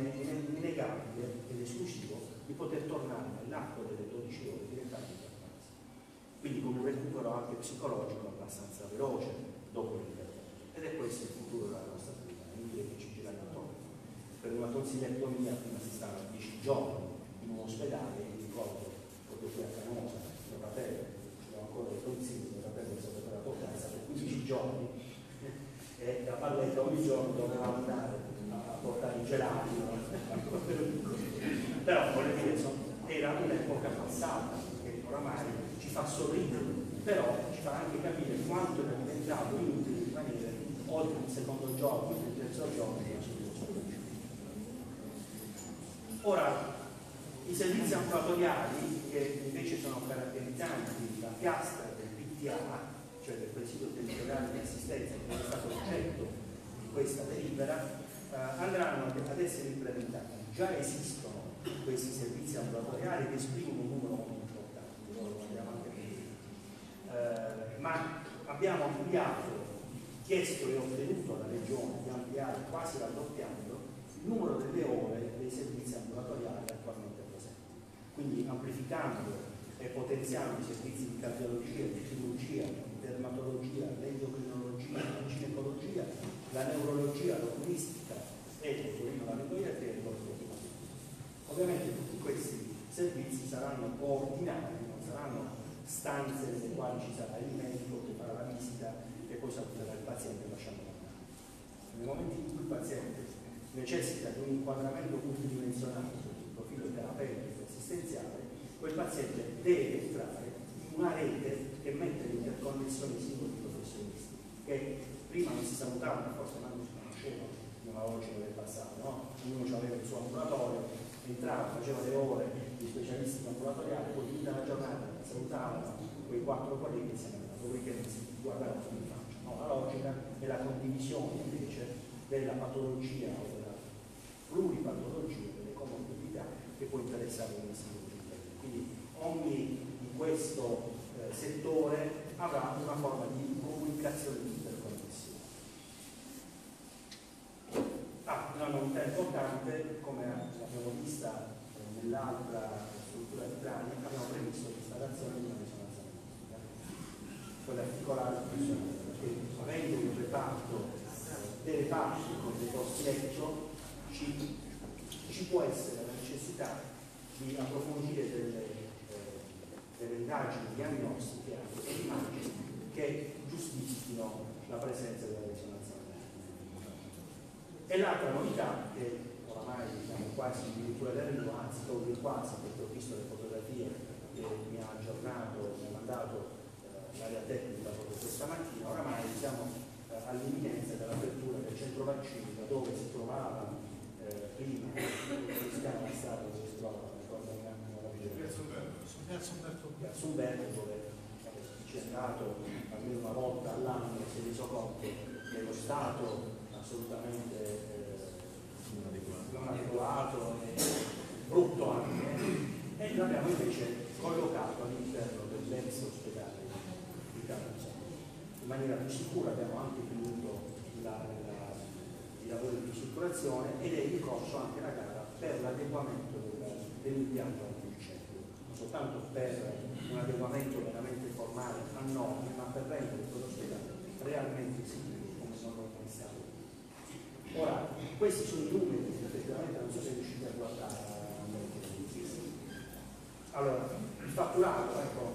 innegabile ed esclusivo di poter tornare nell'arco delle 12 ore direttamente a casa. Quindi con un recupero anche psicologico abbastanza veloce dopo l'intervento. Ed è questo il futuro della nostra vita, è inutile che ci giriamo attorno. Per una tonsillectomia prima si stava 10 giorni in un ospedale, mi ricordo proprio qui a Canosa, mio fratello, c'erano ancora le tonsille, mio fratello è stato operato a casa per 15 giorni e la Valletta ogni giorno doveva andare a portare i gelati, però voglio dire, era un'epoca passata che oramai ci fa sorridere, però ci fa anche capire quanto è diventato inutile rimanere oltre il secondo giorno, il terzo giorno Ora, i servizi ambulatoriali che invece sono caratterizzanti la piastra del PTA, cioè del presidio territoriale di assistenza che è stato oggetto di questa delibera, andranno ad essere implementati. Già esistono questi servizi ambulatoriali che esprimono un numero molto importante, lo abbiamo anche detto. Ma abbiamo ampliato, chiesto e ottenuto alla Regione di ampliare quasi raddoppiando il numero delle ore dei servizi ambulatoriali attualmente presenti. Quindi amplificando e potenziando i servizi di cardiologia, di chirurgia, di dermatologia, l'endocrinologia, la ginecologia, la neurologia, l'oculistica e il turismo, la medicina e l'ortopedia. Ovviamente tutti questi servizi saranno coordinati, non saranno stanze nelle quali ci sarà il medico che farà la visita e poi saluterà il paziente lasciando andare. Nel momento in cui il paziente necessita di un inquadramento multidimensionale sul profilo terapeutico e assistenziale, quel paziente deve entrare in una rete che mette in interconnessione i singoli professionisti, che prima non si salutavano, forse non si conoscevano in una logica del passato, no? Ognuno aveva il suo ambulatorio, entrava, faceva le ore di specialistico ambulatoriale, poi tutta la giornata salutavano quei 4 colleghi e se ne andavano, dopodiché non si guardavano come faccia. No, la logica è la condivisione invece della patologia o della pluripatologia, delle comorbidità che può interessare un singolo cittadino. Quindi ogni di questo settore avrà una forma di comunicazione di interconnessione. Una novità importante, come abbiamo vista nell'altra struttura di Trani, abbiamo previsto l'installazione di una risonanza magnetica, quella articolare funzionale, perché avendo un reparto delle parti con dei posti letto ci può essere la necessità di approfondire delle indagini diagnostiche anche delle immagini che giustifichino la presenza della risonanza magnetica. E l'altra novità, che oramai siamo quasi addirittura d'arrivo, anzi proprio quasi, perché ho visto le fotografie che mi ha aggiornato, mi ha mandato l'area tecnica proprio questa mattina, oramai siamo all'imminenza dell'apertura del centro vaccini, da dove si trovava prima, dove si chiama la strada, dove si trova, ricordo un attimo la Piazza Umberto, dove c'è stato almeno una volta all'anno, si è reso conto dello stato assolutamente non adeguato e brutto anche, e l'abbiamo invece collocato all'interno dell'ex ospedale di Caruso. In maniera più sicura abbiamo anche finito i lavori di ristrutturazione ed è in corso anche la gara per l'adeguamento dell'impianto antincendio, non soltanto per un adeguamento veramente formale a norme, ma per rendere quell'ospedale realmente sicuro come sono organizzato. Ora, questi sono i numeri che effettivamente non so se riuscite a guardare. Allora, il fatturato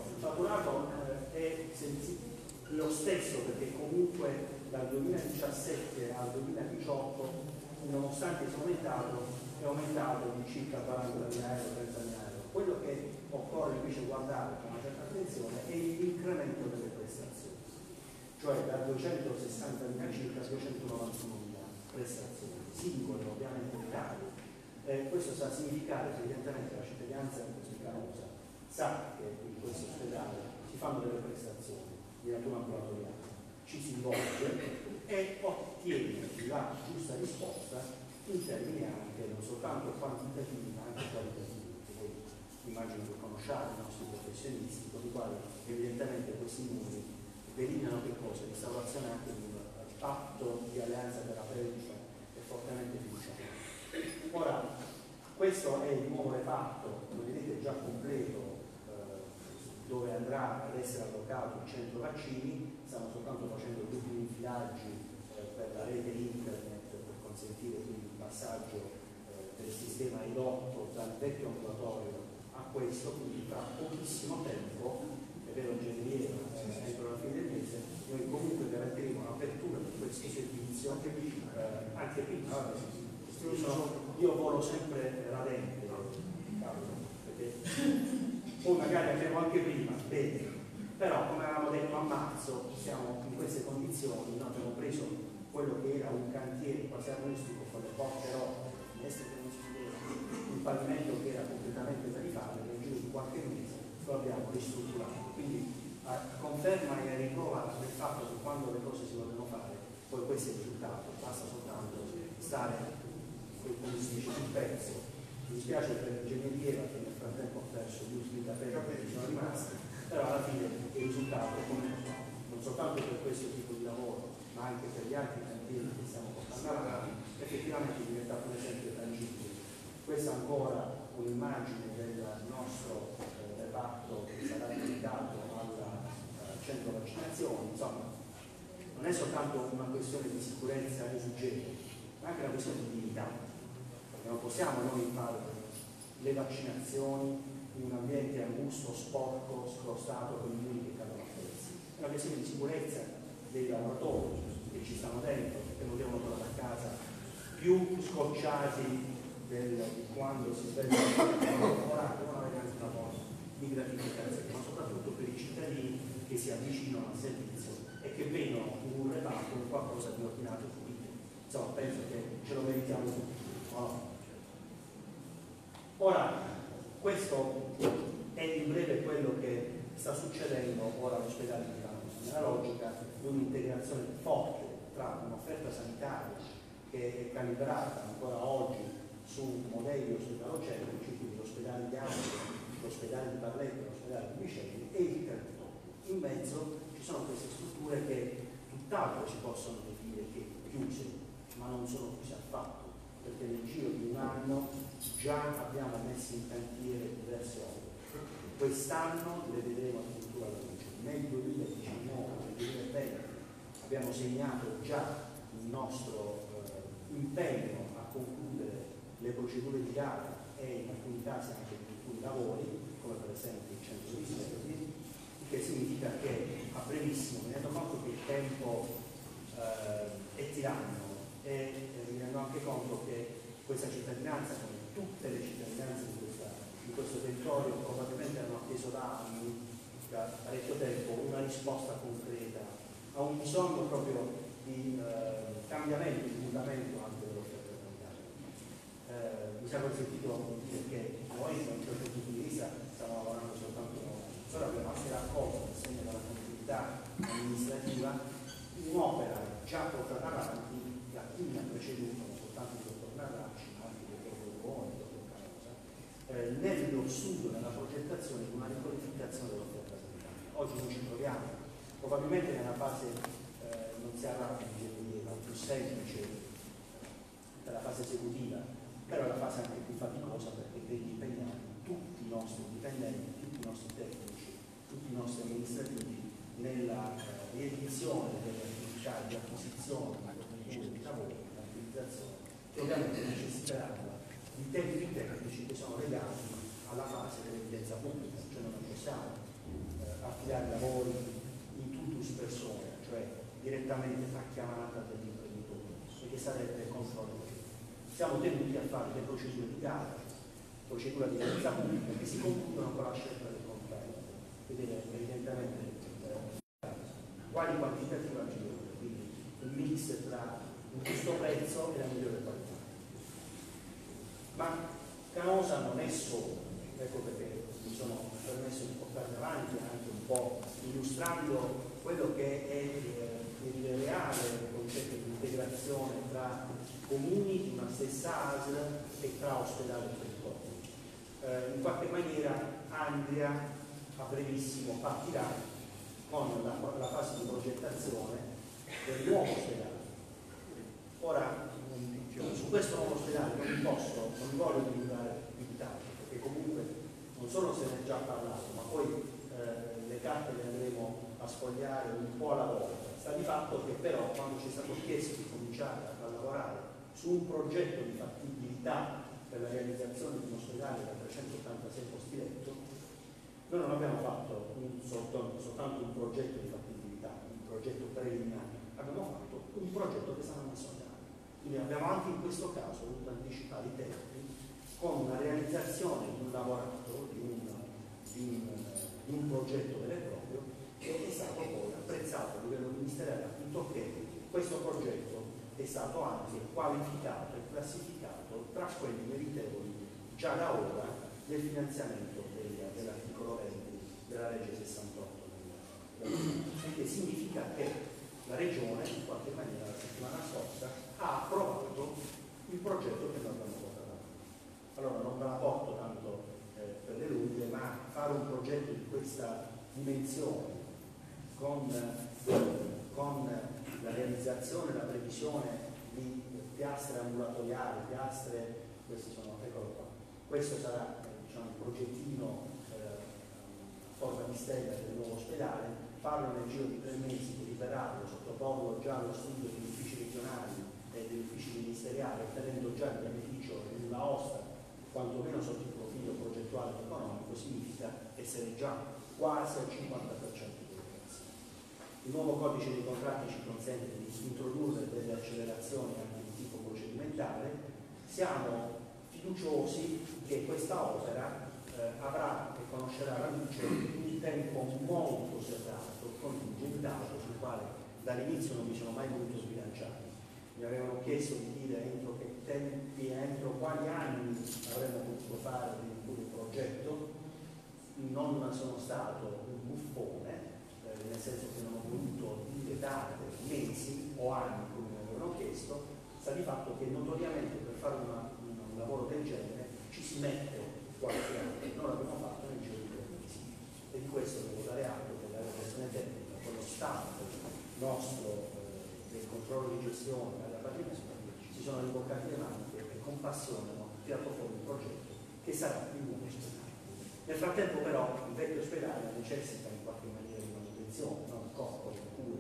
è lo stesso, perché comunque dal 2017 al 2018, nonostante sia aumentato, è aumentato di circa 40.000 euro, 30.000 euro. Quello che occorre invece guardare con una certa attenzione è l'incremento delle prestazioni, cioè da 260.000 circa a 291.000 prestazioni, singole ovviamente locali. Questo sta a significare che evidentemente la cittadinanza di Canosa sa che in questo ospedale si fanno delle prestazioni di natura ambulatoriale, ci si involge e ottiene la giusta risposta in termini anche non soltanto quantitativi ma anche qualitativi. Voi immagino che conosciate i nostri professionisti, con i quali evidentemente questi numeri delineano che cosa? L'instaurazione anche di un patto di alleanza terapeutica e fortemente fiduciaria. Ora, questo è il nuovo reparto, lo vedete già completo, dove andrà ad essere allocato il centro vaccini. Stiamo soltanto facendo gli ultimi infilaggi per la rete internet per consentire quindi il passaggio del sistema ridotto dal vecchio ambulatorio a questo, quindi tra pochissimo tempo, è vero ingegneriero, entro la fine del mese, noi comunque garantiremo un'apertura di questo servizio anche prima. Io volo sempre radente, perché poi magari avremo anche prima, bene, però come avevamo detto a marzo siamo in queste condizioni, noi abbiamo preso quello che era un cantiere quasi agonistico con le porte rotte, le finestre che non si vedevano, un pavimento che era completamente da rifare, nel giro di qualche mese lo abbiamo ristrutturato, quindi conferma e riprova del fatto che quando le cose si vogliono fare poi questo è il risultato, basta soltanto stare come si dice sul pezzo. Mi dispiace per l'ingegneriera che nel frattempo ha perso gli ultimi capelli che sono rimasti, però alla fine il risultato è come non soltanto per questo tipo di lavoro ma anche per gli altri cantieri che stiamo portando avanti, effettivamente è diventato un esempio tangibile. Questa è ancora un'immagine del nostro reparto che sarà dedicato al centro vaccinazioni. Insomma, non è soltanto una questione di sicurezza e igiene, ma anche una questione di dignità. Non possiamo noi fare le vaccinazioni in un ambiente angusto, sporco, scrostato, con i muri che cadono a pezzi. È una questione di sicurezza dei lavoratori che ci stanno dentro, che non devono tornare a casa più scocciati di quando si svegliano, devono avere anche una forma di gratificazione, ma soprattutto per i cittadini che si avvicinano al servizio e che vedono in un reparto qualcosa di ordinato e pulito. Insomma, penso che ce lo meritiamo tutti. No? Ora, questo è in breve quello che sta succedendo ora all'ospedale di Milano, nella logica di un'integrazione forte tra un'offerta sanitaria che è calibrata ancora oggi su modelli ospedalocentrici, quindi l'ospedale di Angelo, l'ospedale di Barletta, l'ospedale di Vicenza e il territorio. In mezzo ci sono queste strutture che tutt'altro si possono definire che chiuse, ma non sono chiuse affatto, perché nel giro di un anno già abbiamo messo in cantiere diverse opere. Quest'anno le vedremo addirittura alla luce. Nel 2019, nel 2020 abbiamo segnato già il nostro impegno a concludere le procedure di gara e in alcuni casi anche alcuni lavori, come per esempio il centro di studi, il che significa che a brevissimo, mi rendo conto che il tempo è tiranno e mi rendo anche conto che questa cittadinanza, come tutte le cittadinanze di questo territorio, probabilmente hanno atteso da anni, da parecchio tempo, una risposta concreta a un bisogno proprio di cambiamento, di mutamento anche dell'offerta sanitaria. Mi sa consentito dire che noi da un certo punto di vista stiamo lavorando soltanto solo abbiamo anche raccolto nel segno della continuità amministrativa un'opera già portata avanti da chi mi ha preceduto, non soltanto il dottor Narracci, ma anche il dottor Borgoni, il dottor Canosa, nello studio, nella progettazione di una riqualificazione dell'offerta sanitaria. Oggi noi ci troviamo probabilmente nella fase non si avrà più semplice per la fase esecutiva, però è la fase anche più faticosa perché vedi impegnati tutti i nostri dipendenti, tutti i nostri tecnici, tutti i nostri amministrativi nella riedizione delle attività di acquisizione, di lavoro, di utilizzazione, che ovviamente necessiteranno di tempi tecnici che sono legati alla fase dell'evidenza pubblica, cioè non possiamo affidare lavori in tutus persone, cioè direttamente a chiamata dell'imprenditore, perché sarebbe controllo. Siamo tenuti a fare le procedure di gara, procedura di evidenza pubblica che si concludono con la scelta del contraente, vedere evidentemente quali quantitativi aggiungono, quindi il mix tra un giusto prezzo e la migliore qualità. Ma Canosa non è solo, ecco perché mi sono permesso di portare avanti anche un po' illustrando quello che è il reale concetto di integrazione tra comuni di una stessa ASL e tra ospedale e territorio. In qualche maniera Andria a brevissimo partirà con la fase di progettazione del nuovo ospedale. Ora, su questo nuovo ospedale non mi voglio divulgare più di tanto, perché comunque non solo se ne è già parlato, ma poi le carte le andremo a sfogliare un po' alla volta. Sta di fatto che però quando ci è stato chiesto di cominciare a lavorare su un progetto di fattibilità per la realizzazione di un ospedale da 386 posti letto, noi non abbiamo fatto soltanto un progetto di fattibilità, un progetto preliminare, abbiamo fatto un progetto che sarà messo a gara. Quindi abbiamo anche in questo caso voluto anticipare i tempi con una realizzazione di un lavorato, di un progetto vero e proprio, che è stato poi apprezzato a livello ministeriale, affinché che questo progetto è stato anche qualificato e classificato tra quelli meritevoli già da ora del finanziamento dell'articolo 20 della legge 68, che significa che la Regione in qualche maniera la settimana scorsa ha approvato il progetto che noi abbiamo portato avanti. Allora non ve la porto tanto per le lunghe, ma fare un progetto di questa dimensione con la realizzazione, la previsione di piastre ambulatoriali, questi sono, eccolo qua, questo sarà diciamo, il progettino a forma di stella del nuovo ospedale, farlo nel giro di 3 mesi, deliberarlo, sottoporlo già allo studio degli uffici regionali e degli uffici ministeriali, ottenendo già il beneficio di una osta, quantomeno sotto il profilo equilibrio progettuale ed economico significa essere già quasi al 50% di operazione. Il nuovo codice dei contratti ci consente di introdurre delle accelerazioni anche di tipo procedimentale. Siamo fiduciosi che questa opera avrà e conoscerà la luce in un tempo molto serrato, con un dato sul quale dall'inizio non mi sono mai voluto sbilanciare. Mi avevano chiesto di dire entro che tempi, entro quali anni avremmo potuto fare addirittura un progetto. Non sono stato un buffone, nel senso che non ho voluto dire date, mesi o anni come mi avevano chiesto. Sta di fatto che notoriamente per fare un lavoro del genere ci si mette qualche anno, non l'abbiamo fatto nel giro di 3 mesi, e di questo devo dare atto che la relazione tecnica con lo staff nostro del controllo di gestione alla Patrimonio si sono rimboccati le maniche e con passione hanno tirato fuori un progetto che sarà il nuovo ospedale. Nel frattempo però il vecchio ospedale necessita in qualche maniera di manutenzione, non corpo, di cure,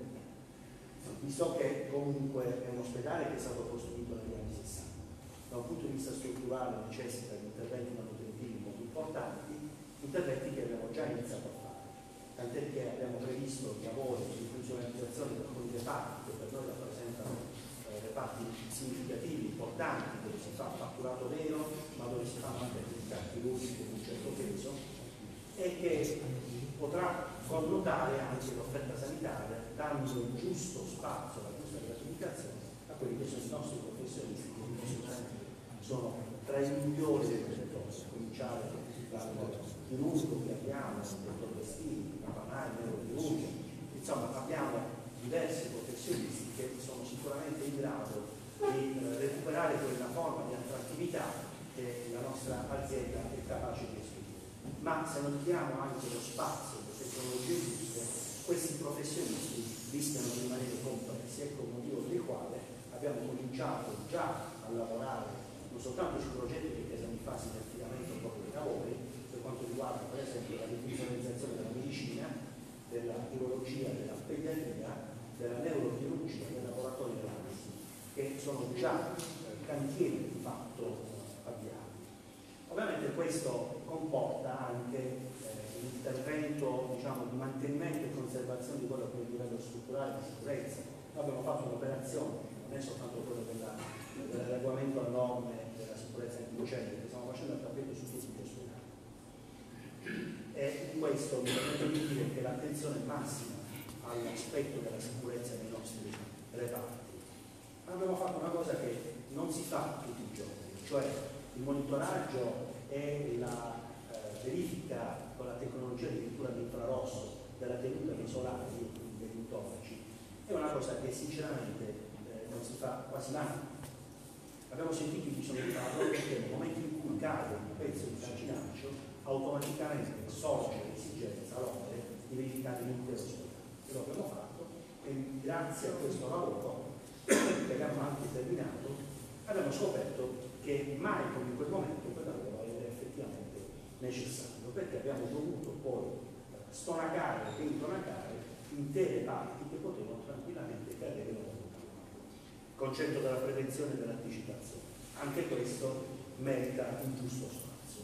visto che comunque è un ospedale che è stato costruito negli anni 60. Da un punto di vista strutturale necessita di interventi manutentivi molto importanti, interventi che abbiamo già iniziato a fare, tant'è che abbiamo previsto lavori di funzionalizzazione di alcuni reparti che per noi rappresentano reparti significativi, importanti, dove si fa fatturato vero, ma dove si fanno anche attività chirurgiche di un certo peso, e che potrà connotare anche l'offerta sanitaria, dando il giusto spazio, la giusta gratificazione a quelli che sono i nostri professionisti, che sono tra i migliori del territorio, a cominciare dal chirurgo che abbiamo, il dottor Vestini, il Capanai, il neurochirurgo. Insomma, abbiamo diversi professionisti che sono sicuramente in grado di recuperare quella forma di attrattività che la nostra azienda è capace di esprimere. Ma se non diamo anche lo spazio, le tecnologie giuste, questi professionisti rischiano di rimanere compressi. Ecco il motivo per il quale abbiamo cominciato già a lavorare non soltanto sui progetti che siamo in fase di affidamento proprio dei lavori, per quanto riguarda per esempio la definizione della medicina, della chirurgia, della pediatria, della neurochirurgia, del laboratorio dell'analisi, che sono già cantieri di fatto avviati. Ovviamente questo comporta anche l'intervento, diciamo, di mantenimento e conservazione di quello che è il livello strutturale di sicurezza. Noi abbiamo fatto un'operazione, non è soltanto quello dell'adeguamento alle norme della sicurezza antincendio, che stiamo facendo il tappeto su tutti gli ospedali. E in questo mi permetto di dire che l'attenzione massima all'aspetto della sicurezza dei nostri reparti. Abbiamo fatto una cosa che non si fa tutti i giorni, cioè il monitoraggio e la verifica con la tecnologia addirittura all'infrarosso della tenuta dei solari degli intonaci. È una cosa che sinceramente non si fa quasi mai. Abbiamo sentito il bisogno di farlo perché nel momento in cui cade un pezzo di calcinaccio automaticamente sorge l'esigenza, l'onere di verificare l'intero ospedale. E lo abbiamo fatto e grazie a questo lavoro che abbiamo anche terminato abbiamo scoperto che mai come in quel momento quel lavoro era effettivamente necessario, perché abbiamo dovuto poi stonacare e intonacare intere parti che potevano tranquillamente cadere nella il concetto della prevenzione e dell'anticipazione. Anche questo merita un giusto spazio.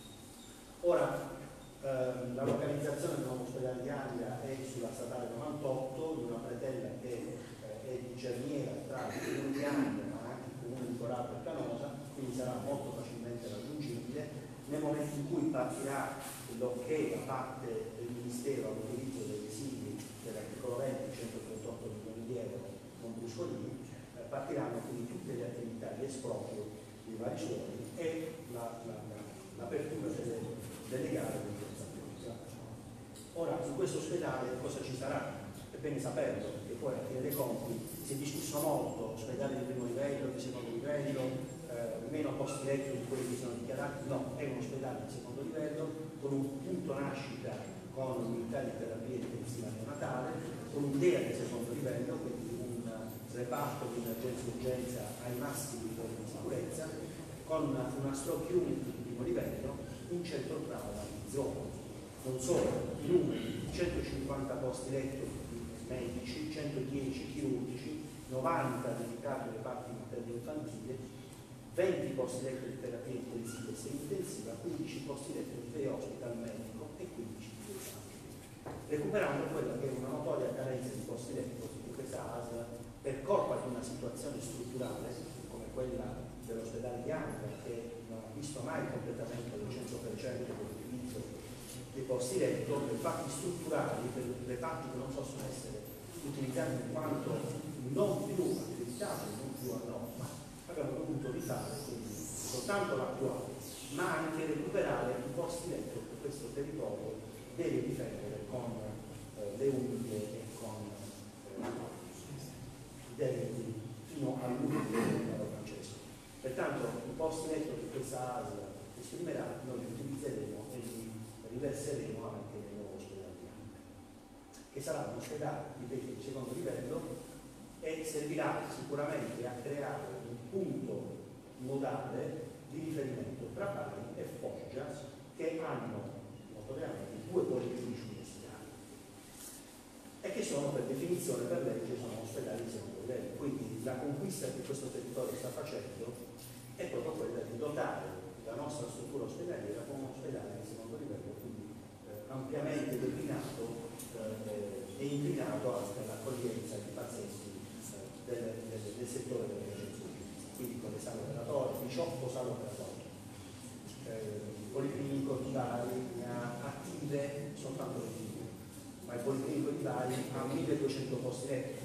Ora, la localizzazione del nuovo ospedale di Andria è sulla statale 98, in una pretella che è di cerniera tra il comune di Andria ma anche il comune di Corato e Canosa, quindi sarà molto facilmente raggiungibile. Nel momento in cui partirà l'ok da parte del Ministero all'utilizzo dei residui dell'articolo 20, 138 milioni di euro non bruscolini, partiranno quindi tutte le attività di esproprio dei vari suoli e l'apertura delle gare di piazzamento. Ora, su questo ospedale cosa ci sarà? È bene saperlo, perché poi alla fine dei conti si è discusso molto, ospedale di primo livello, di secondo livello, meno posti letto di quelli che sono dichiarati. No, è un ospedale di secondo livello, con un punto nascita con unità di terapia intensiva neonatale, con un'idea di secondo livello, quindi reparto di emergenza e urgenza ai massimi livelli di sicurezza, con una stroke unit di primo livello, un centro trauma di zona. Non solo, i numeri, 150 posti letto medici, 110 chirurgici, 90 dedicati ai reparti materno infantile, 20 posti letto di terapia intensiva e semi-intensiva, 15 posti letto di pre-hospital medico e 15 di esami, recuperando quella che è una notoria carenza di posti letto di questa ASL per colpa di una situazione strutturale come quella dell'ospedale di Anga, che non ha visto mai completamente il 100% dell'utilizzo dei posti letto, per fatti strutturali, per fatti che non possono essere utilizzati in quanto non più accreditabili, non più a norma. Abbiamo dovuto rifare quindi soltanto l'attuale, ma anche recuperare i posti letto che questo territorio deve difendere con le unghie e con i denti fino all'ultimo del Francesco. Pertanto i posti letto che questa ASL esprimerà noi li utilizzeremo e li riverseremo anche nel nuovo ospedale di Anga, che sarà un ospedale, ripeto, di secondo livello, e servirà sicuramente a creare un punto modale di riferimento tra Bari e Foggia, che hanno notoriamente due policlinici universitari e che sono per definizione, per legge, sono ospedali di secondo livello. Quindi la conquista che questo territorio sta facendo è proprio quella di dotare la nostra struttura ospedaliera come un ospedale di secondo livello, quindi ampiamente declinato e inclinato anche all'accoglienza di pazienti del settore dell'emergenza, quindi con le sale operatorie, 18 sale operatorie. Il Policlinico di Bari ne ha attive soltanto 22, ma il Policlinico di Bari ha 1200 posti letto.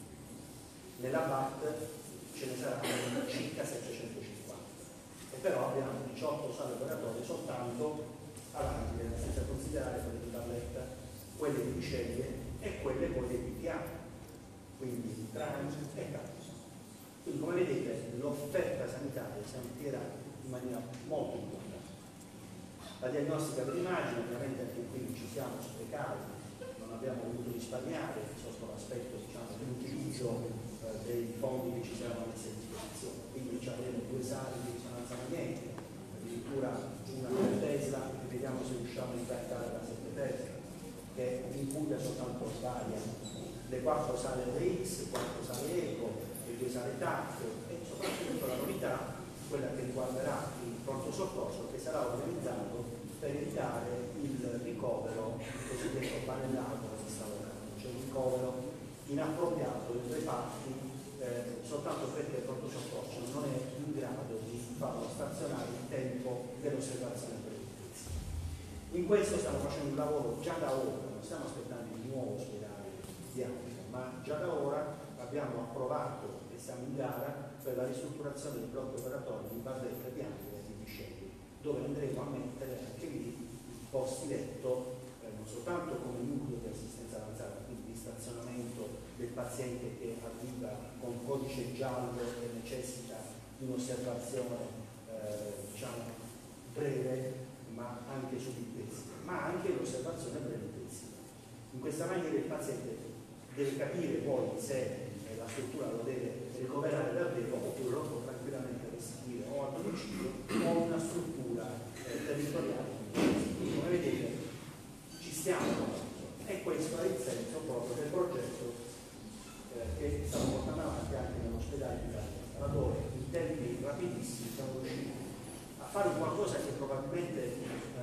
Nella BAT ce ne saranno circa 750, e però abbiamo 18 sale operatorie soltanto all'Angela, senza considerare quelle di Barletta, quelle di Biceglie e quelle poi dei PTA, quindi trans e campus. Quindi come vedete l'offerta sanitaria si amplierà in maniera molto importante. La diagnostica dell'immagine, ovviamente anche qui ci siamo sprecati, non abbiamo voluto risparmiare sotto l'aspetto, diciamo, dell'utilizzo dei fondi che ci saranno messi a disposizione. Quindi ci avremo 2 sale di risonanza magnetica, addirittura una per Tesla, e vediamo se riusciamo a impiantare la 7 Tesla, che in Puglia soltanto variano le 4 sale RX, 4 sale Eco, le 2 sale TAC, e soprattutto la novità, quella che riguarderà il pronto soccorso, che sarà organizzato per evitare il ricovero cosiddetto panellato che si sta lavorando, cioè il ricovero inappropriato dei reparti soltanto perché il pronto soccorso non è in grado di farlo stazionare il tempo dell'osservazione preventiva. In questo stiamo facendo un lavoro già da ora, non stiamo aspettando il nuovo ospedale di Anga, ma già da ora abbiamo approvato e siamo in gara per la ristrutturazione dei blocchi operatori di Barletta, di Anga e di Bisceglie, dove andremo a mettere anche lì posti letto non soltanto come nucleo di assistenza avanzata, quindi di stazionamento del paziente che arriva con codice giallo e necessita di un'osservazione diciamo breve, ma anche sull'intensiva, ma anche l'osservazione breve intensiva. In questa maniera il paziente deve capire poi se la struttura lo deve ricoverare davvero oppure lo può tranquillamente restituire o a domicilio o a una struttura territoriale. Quindi come vedete ci stiamo lavorando, e questo è il senso proprio del progetto che stiamo portando avanti anche nell'ospedale di Barletta, dove in tempi rapidissimi siamo riusciti a fare qualcosa che probabilmente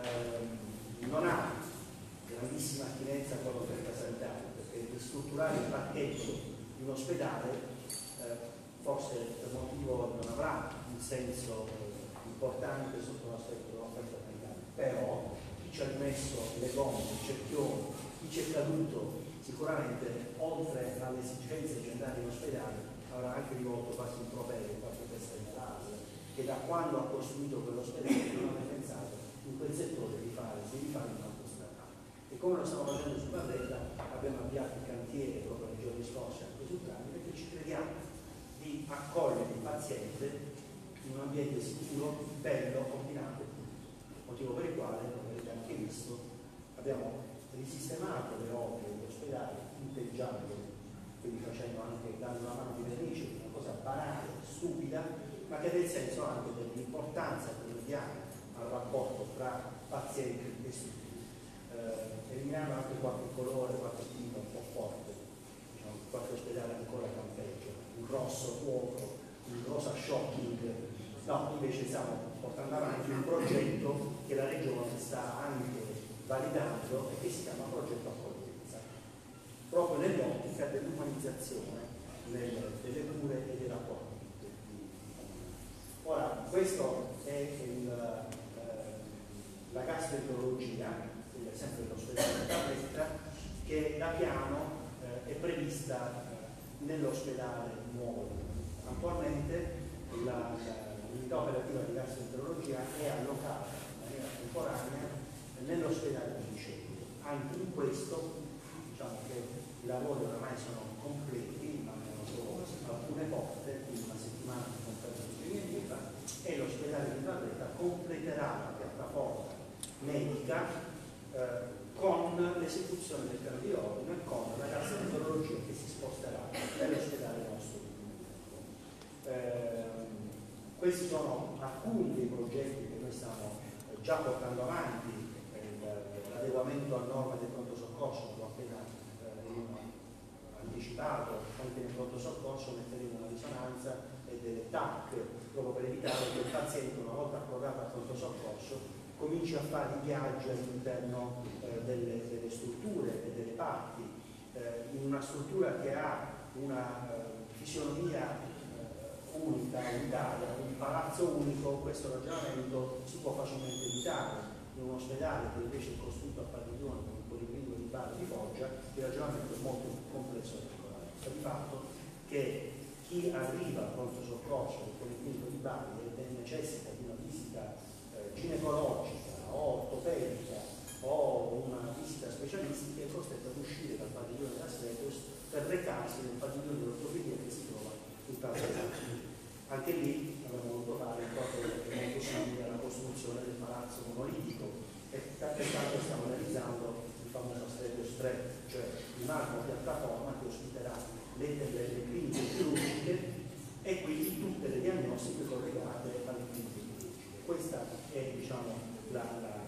non ha grandissima attinenza con l'offerta sanitaria, perché ristrutturare il pacchetto di un ospedale forse per motivo non avrà un senso importante sotto l'aspetto dell'offerta sanitaria, però chi ci ha rimesso le gomme, il cerchione, chi ci è caduto sicuramente oltre alle esigenze generali in ospedale avrà anche rivolto quasi un proprio qualche testa di base, che da quando ha costruito quell'ospedale non ha pensato in quel settore di fare un autostradale. E come lo stiamo facendo su Barletta, abbiamo avviato il cantiere proprio nei giorni scorsi anche sul tramite, perché ci crediamo di accogliere il paziente in un ambiente sicuro, bello, ordinato, motivo per il quale, come avete anche visto, abbiamo risistemato le opere dell'ospedale, punteggiando, quindi facendo anche, dando una mano di vernice, una cosa banale, stupida, ma che ha del senso anche dell'importanza che noi diamo al rapporto tra pazienti e strutture, eliminando anche qualche colore, qualche tinta un po' forte, diciamo, qualche ospedale ancora campeggia, un rosso fuoco, un rosa shocking, no, invece stiamo portando avanti un progetto che la Regione sta anche validando e che si chiama progetto accoglienza, proprio nell'ottica dell'umanizzazione delle cure e dei rapporti. Ora, questo è la gastroenterologia, quindi sempre l'ospedale di Barletta, che da piano è prevista nell'ospedale nuovo. Attualmente l'unità operativa di gastroenterologia è allocata in maniera temporanea nell'ospedale di Vicenza. Anche in questo diciamo che i lavori oramai sono completi, mancano solo alcune porte, quindi una settimana di conferenza definitiva, e l'ospedale di Barletta completerà la piattaforma medica con l'esecuzione del piano di ordine e con la gastroenterologia che si sposterà nell'ospedale nostro. Questi sono alcuni dei progetti che noi stiamo già portando avanti, l'adeguamento a norma del pronto soccorso, che ho appena anticipato. Anche nel pronto soccorso metteremo una risonanza e delle TAC, proprio per evitare che il paziente, una volta approdato al pronto soccorso, cominci a fare i viaggi all'interno delle strutture e delle parti, in una struttura che ha una fisionomia unica, unitaria, un palazzo unico. Questo ragionamento si può facilmente evitare. In un ospedale che invece è costruito a padiglione con il Policlinico di Bari di Foggia, il ragionamento è molto più complesso e particolare. Sta di fatto che chi arriva al pronto soccorso del Policlinico di Bari e necessita di una visita ginecologica o ortopedica o una visita specialistica è costretto ad uscire dal padiglione della Svetus per recarsi nel padiglione dell'ortopedia che si trova in Piazza. Anche lì avremmo voluto fare un qualcosa che è molto simile alla costruzione del palazzo monolitico, e pertanto stiamo realizzando il famoso Svetus 3, cioè di marmo piattaforma che ospiterà le cliniche chirurgiche e quindi tutte le diagnostiche collegate alle cliniche chirurgiche. Questa è, diciamo, la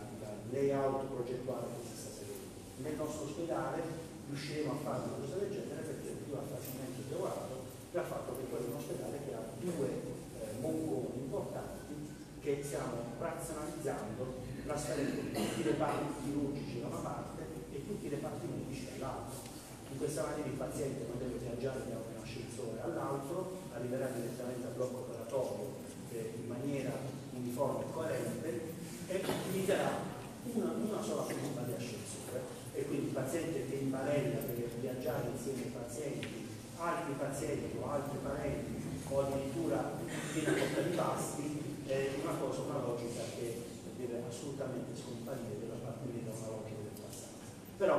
layout progettuale che si sta seguendo. Nel nostro ospedale riusciremo a fare una cosa del genere perché il più affascinante lavorato dal fatto che quello è un ospedale che ha due mongoni importanti che stiamo razionalizzando, trasferendo tutti i reparti chirurgici da una parte e tutti i reparti medici dall'altra. In questa maniera il paziente non deve viaggiare da un ascensore all'altro, arriverà direttamente al blocco operatorio in maniera uniforme e coerente e utiliznerà una sola forma di ascensore, e quindi il paziente che in barella deve viaggiare insieme ai pazienti, altri pazienti o altri parenti o addirittura in una coppia di pasti, è una cosa, una logica che deve assolutamente scomparire della partita, una logica del passato. Però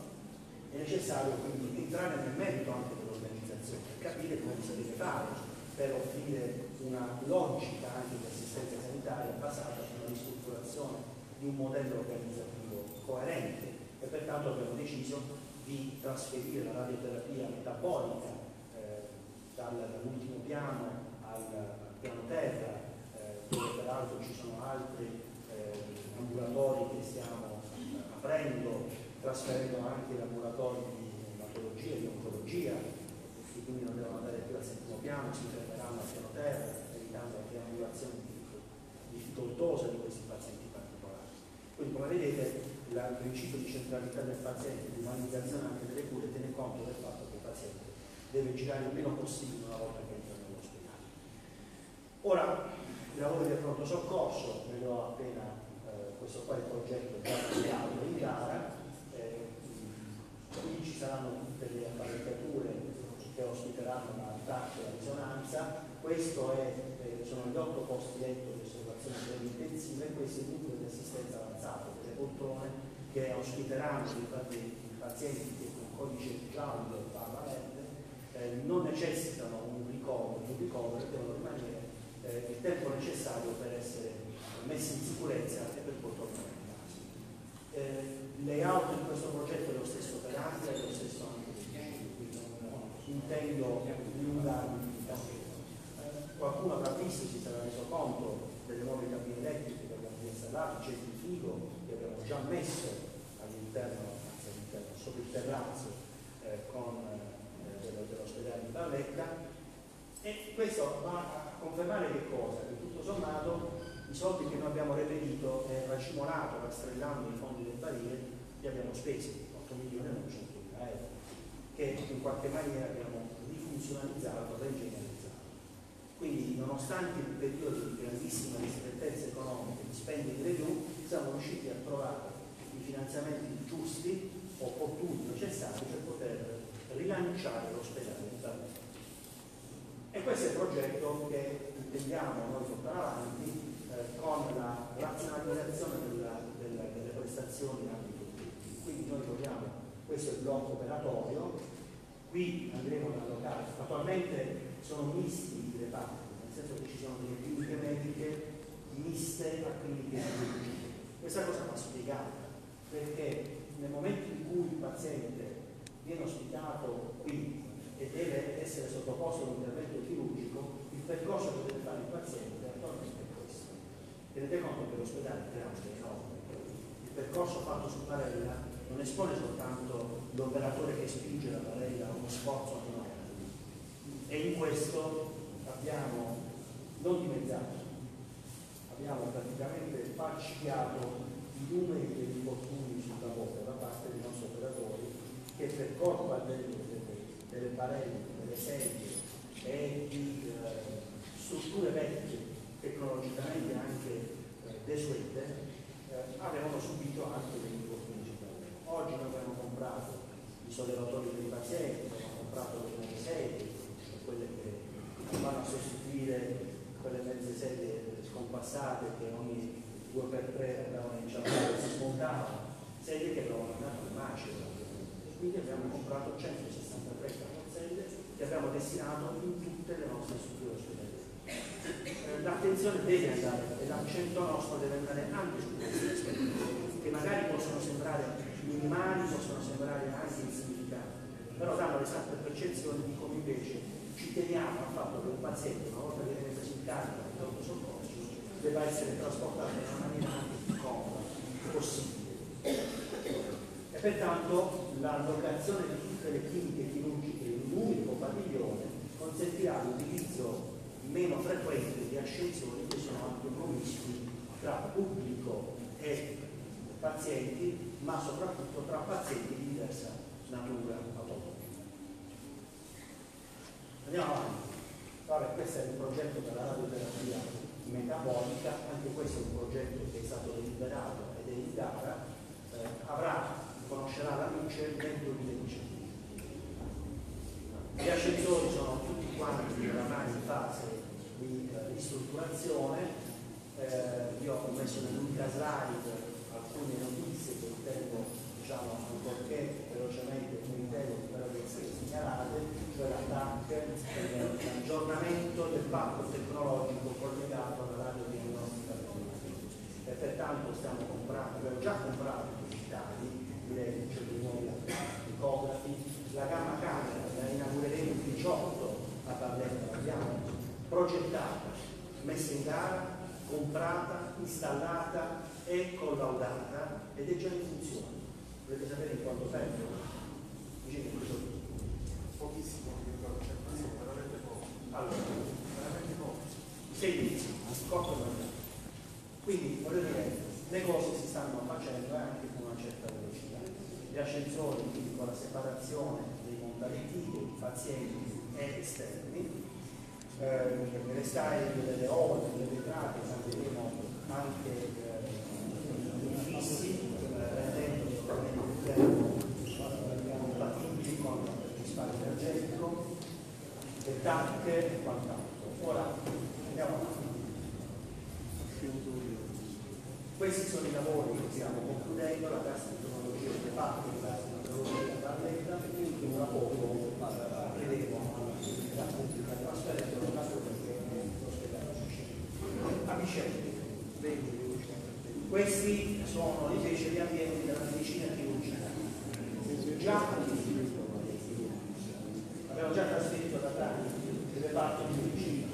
è necessario quindi entrare nel merito anche dell'organizzazione, capire come si deve fare per offrire una logica anche di assistenza sanitaria basata sulla ristrutturazione di un modello organizzativo coerente, e pertanto abbiamo deciso di trasferire la radioterapia metabolica dall'ultimo piano al piano terra, dove peraltro ci sono altri ambulatori che stiamo aprendo, trasferendo anche gli ambulatori di ematologia e di oncologia, che quindi non devono andare più al settimo piano, si fermeranno al piano terra, evitando la triangolazione difficoltosa di questi pazienti particolari. Quindi, come vedete, il principio di centralità del paziente, di umanizzazione anche delle cure, tiene conto del fatto che il paziente deve girare il meno possibile una volta che entra nell'ospedale. Ora, i lavori del pronto soccorso, ve l'ho appena, questo qua è il progetto già avviato in gara, qui ci saranno tutte le apparecchiature che ospiteranno la TAC e la risonanza. Questo sono gli 8 posti letto di osservazione preintensiva, e questo è il nucleo di assistenza avanzata, delle poltrone che ospiteranno i pazienti che con codice giallo verde non necessitano un ricovero, devono rimanere il tempo necessario per essere messi in sicurezza e per poi tornare in casa. Il layout di questo progetto è lo stesso per Andria, è lo stesso anche per Vicenza, quindi non intendo dilungarmi di tanto. Qualcuno avrà visto, si sarà reso conto delle nuove cabine elettriche che abbiamo installato, c'è il figo che abbiamo già messo all'interno, sopra il terrazzo dell'ospedale di Barletta, e questo va a confermare che cosa? Che tutto sommato i soldi che noi abbiamo reperito e racimolato rastrellando i fondi del barile li abbiamo spesi, 8.900.000 euro, che in qualche maniera abbiamo rifunzionalizzato, regenerizzato. Quindi nonostante il periodo di grandissima ristrettezza economica, di spending review, siamo riusciti a trovare i finanziamenti giusti, opportuni, necessari per poter rilanciare l'ospedale di Taranto. E questo è il progetto che intendiamo noi portare avanti con la razionalizzazione delle prestazioni in ambito pubblico. Quindi noi vogliamo, questo è il blocco operatorio, qui andremo ad allocare, attualmente sono misti i reparti, nel senso che ci sono delle cliniche mediche miste a cliniche chirurgiche. Questa cosa va spiegata, perché nel momento in cui il paziente viene ospitato qui e deve essere sottoposto a un intervento chirurgico, il percorso che deve fare il paziente attualmente è questo. Tenete conto che l'ospedale è grande, è enorme. Il percorso fatto su barella non espone soltanto l'operatore che spinge la barella a uno sforzo enorme. E in questo abbiamo non dimezzato, abbiamo praticamente falcidiato i numeri degli infortuni sul lavoro da parte dei nostri operatori, che per colpa delle barelle, delle sedie e di strutture vecchie, tecnologicamente anche desuete, avevano subito anche degli infortuni sul lavoro. Oggi noi abbiamo comprato i sollevatori per i pazienti, abbiamo comprato le nuove sedie, quelle che vanno a sostituire quelle mezze sedie scompassate che ogni 2x3 andavano in ciabatte e si smontavano, sedie che avevano mandato al macero. Quindi abbiamo comprato 163 carrozzelle che abbiamo destinato in tutte le nostre strutture ospedaliere. L'attenzione deve andare, e l'accento nostro deve andare anche su questi aspetti, che magari possono sembrare minimali, possono sembrare anche insignificanti, però danno l'esatta percezione di come invece ci teniamo al fatto che un paziente, una volta che viene preso in carico dal pronto soccorso, debba essere trasportato nella maniera più comoda possibile. E pertanto l'allocazione di tutte le cliniche chirurgiche in un unico padiglione consentirà l'utilizzo meno frequente di ascensori che sono anche promiscui tra pubblico e pazienti, ma soprattutto tra pazienti di diversa natura patologica. Andiamo avanti. Vabbè, questo è un progetto per la radioterapia metabolica, anche questo è un progetto che è stato deliberato ed è in gara, conoscerà la luce nel 2019. Gli ascensori sono tutti quanti oramai in fase di ristrutturazione. Io ho messo nell'unica slide alcune notizie che ritengo, diciamo, ancorché velocemente ritengo però di essere segnalate, cioè l'aggiornamento del parco tecnologico collegato alla radiodiagnostica e pertanto stiamo comprando, abbiamo già comprato i digitali, direi c'è di nuovi ecografi, la gamma camera la inaugureremo il 18 a Barletta, l'abbiamo progettata, messa in gara, comprata, installata e collaudata ed è già in funzione. Volete sapere in quanto tempo? Pochissimo, veramente poco. Allora, veramente poco. 6 mesi, corto e mandato. Quindi, voglio dire, le cose si stanno facendo anche con una certa velocità. Gli ascensori, quindi con la separazione dei montaletti, dei pazienti e esterni, le style delle ore, delle vetrate, salveremo anche fissi, rendendo compatibili con il risparmio energetico, le tacche e quant'altro. Ora andiamo avanti. Questi sono i lavori che stiamo concludendo, la cassa di tecnologia del reparto di cassa di tecnologia da Barletta, che ora poco apriremo alla pubblica trasferendo lo caso perché l'ospedale a Vicente. Questi sono invece gli ambienti della medicina chirurgica. Già abbiamo già trasferito da Trani il reparto di medicina.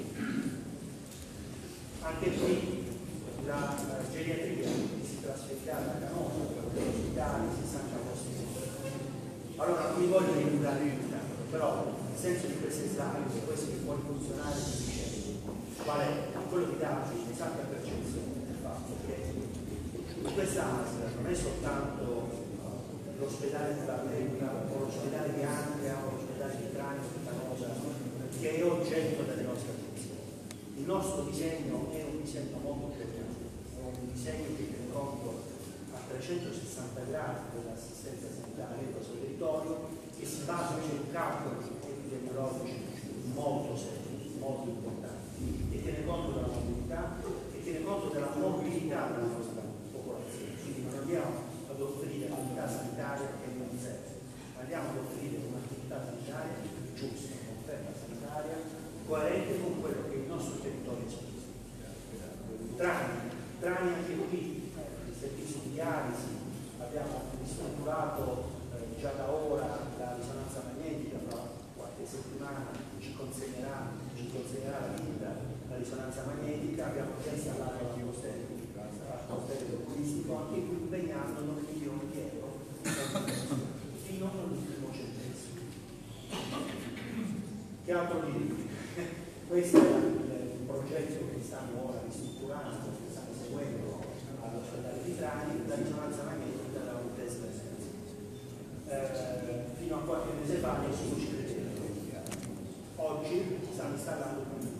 Anche qui la geriatria si trasferirà da Canosa, per l'ospedale, 60 posti. Allora non mi voglio divulgare più tanto, però il senso di queste slide è questo che può funzionare sufficiente. qual è? Quello di darci un'esatta percezione del fatto che questa ASL non è soltanto l'ospedale di Barletta o l'ospedale di Andria o l'ospedale di Trani, questa cosa che è oggetto delle nostre attenzioni. Il nostro disegno è un disegno molto più grande, è un disegno che tiene conto a 360 gradi dell'assistenza sanitaria del nostro territorio, che si basa su calcoli epidemiologici molto seri, molto importanti, che tiene conto della mobilità, che tiene conto della mobilità della nostra popolazione. Quindi non andiamo ad offrire un'attività sanitaria che non serve, ma andiamo ad offrire un'attività sanitaria giusta, un'offerta sanitaria coerente con quello che il nostro territorio esige. Trani anche qui, il servizio di dialisi, abbiamo ristrutturato già da ora la risonanza magnetica, fra qualche settimana ci consegnerà la risonanza magnetica, abbiamo già installato la postereo turistico, anche qui impegnando 9 milioni di euro fino all'ultimo centesimo. Che altro dire? Questo è il progetto che stiamo ora ristrutturando, che stiamo seguendo all'ospedale di Trani, la risonanza magnetica da un test fino a qualche mese fa nessuno ci credeva. Oggi stanno installando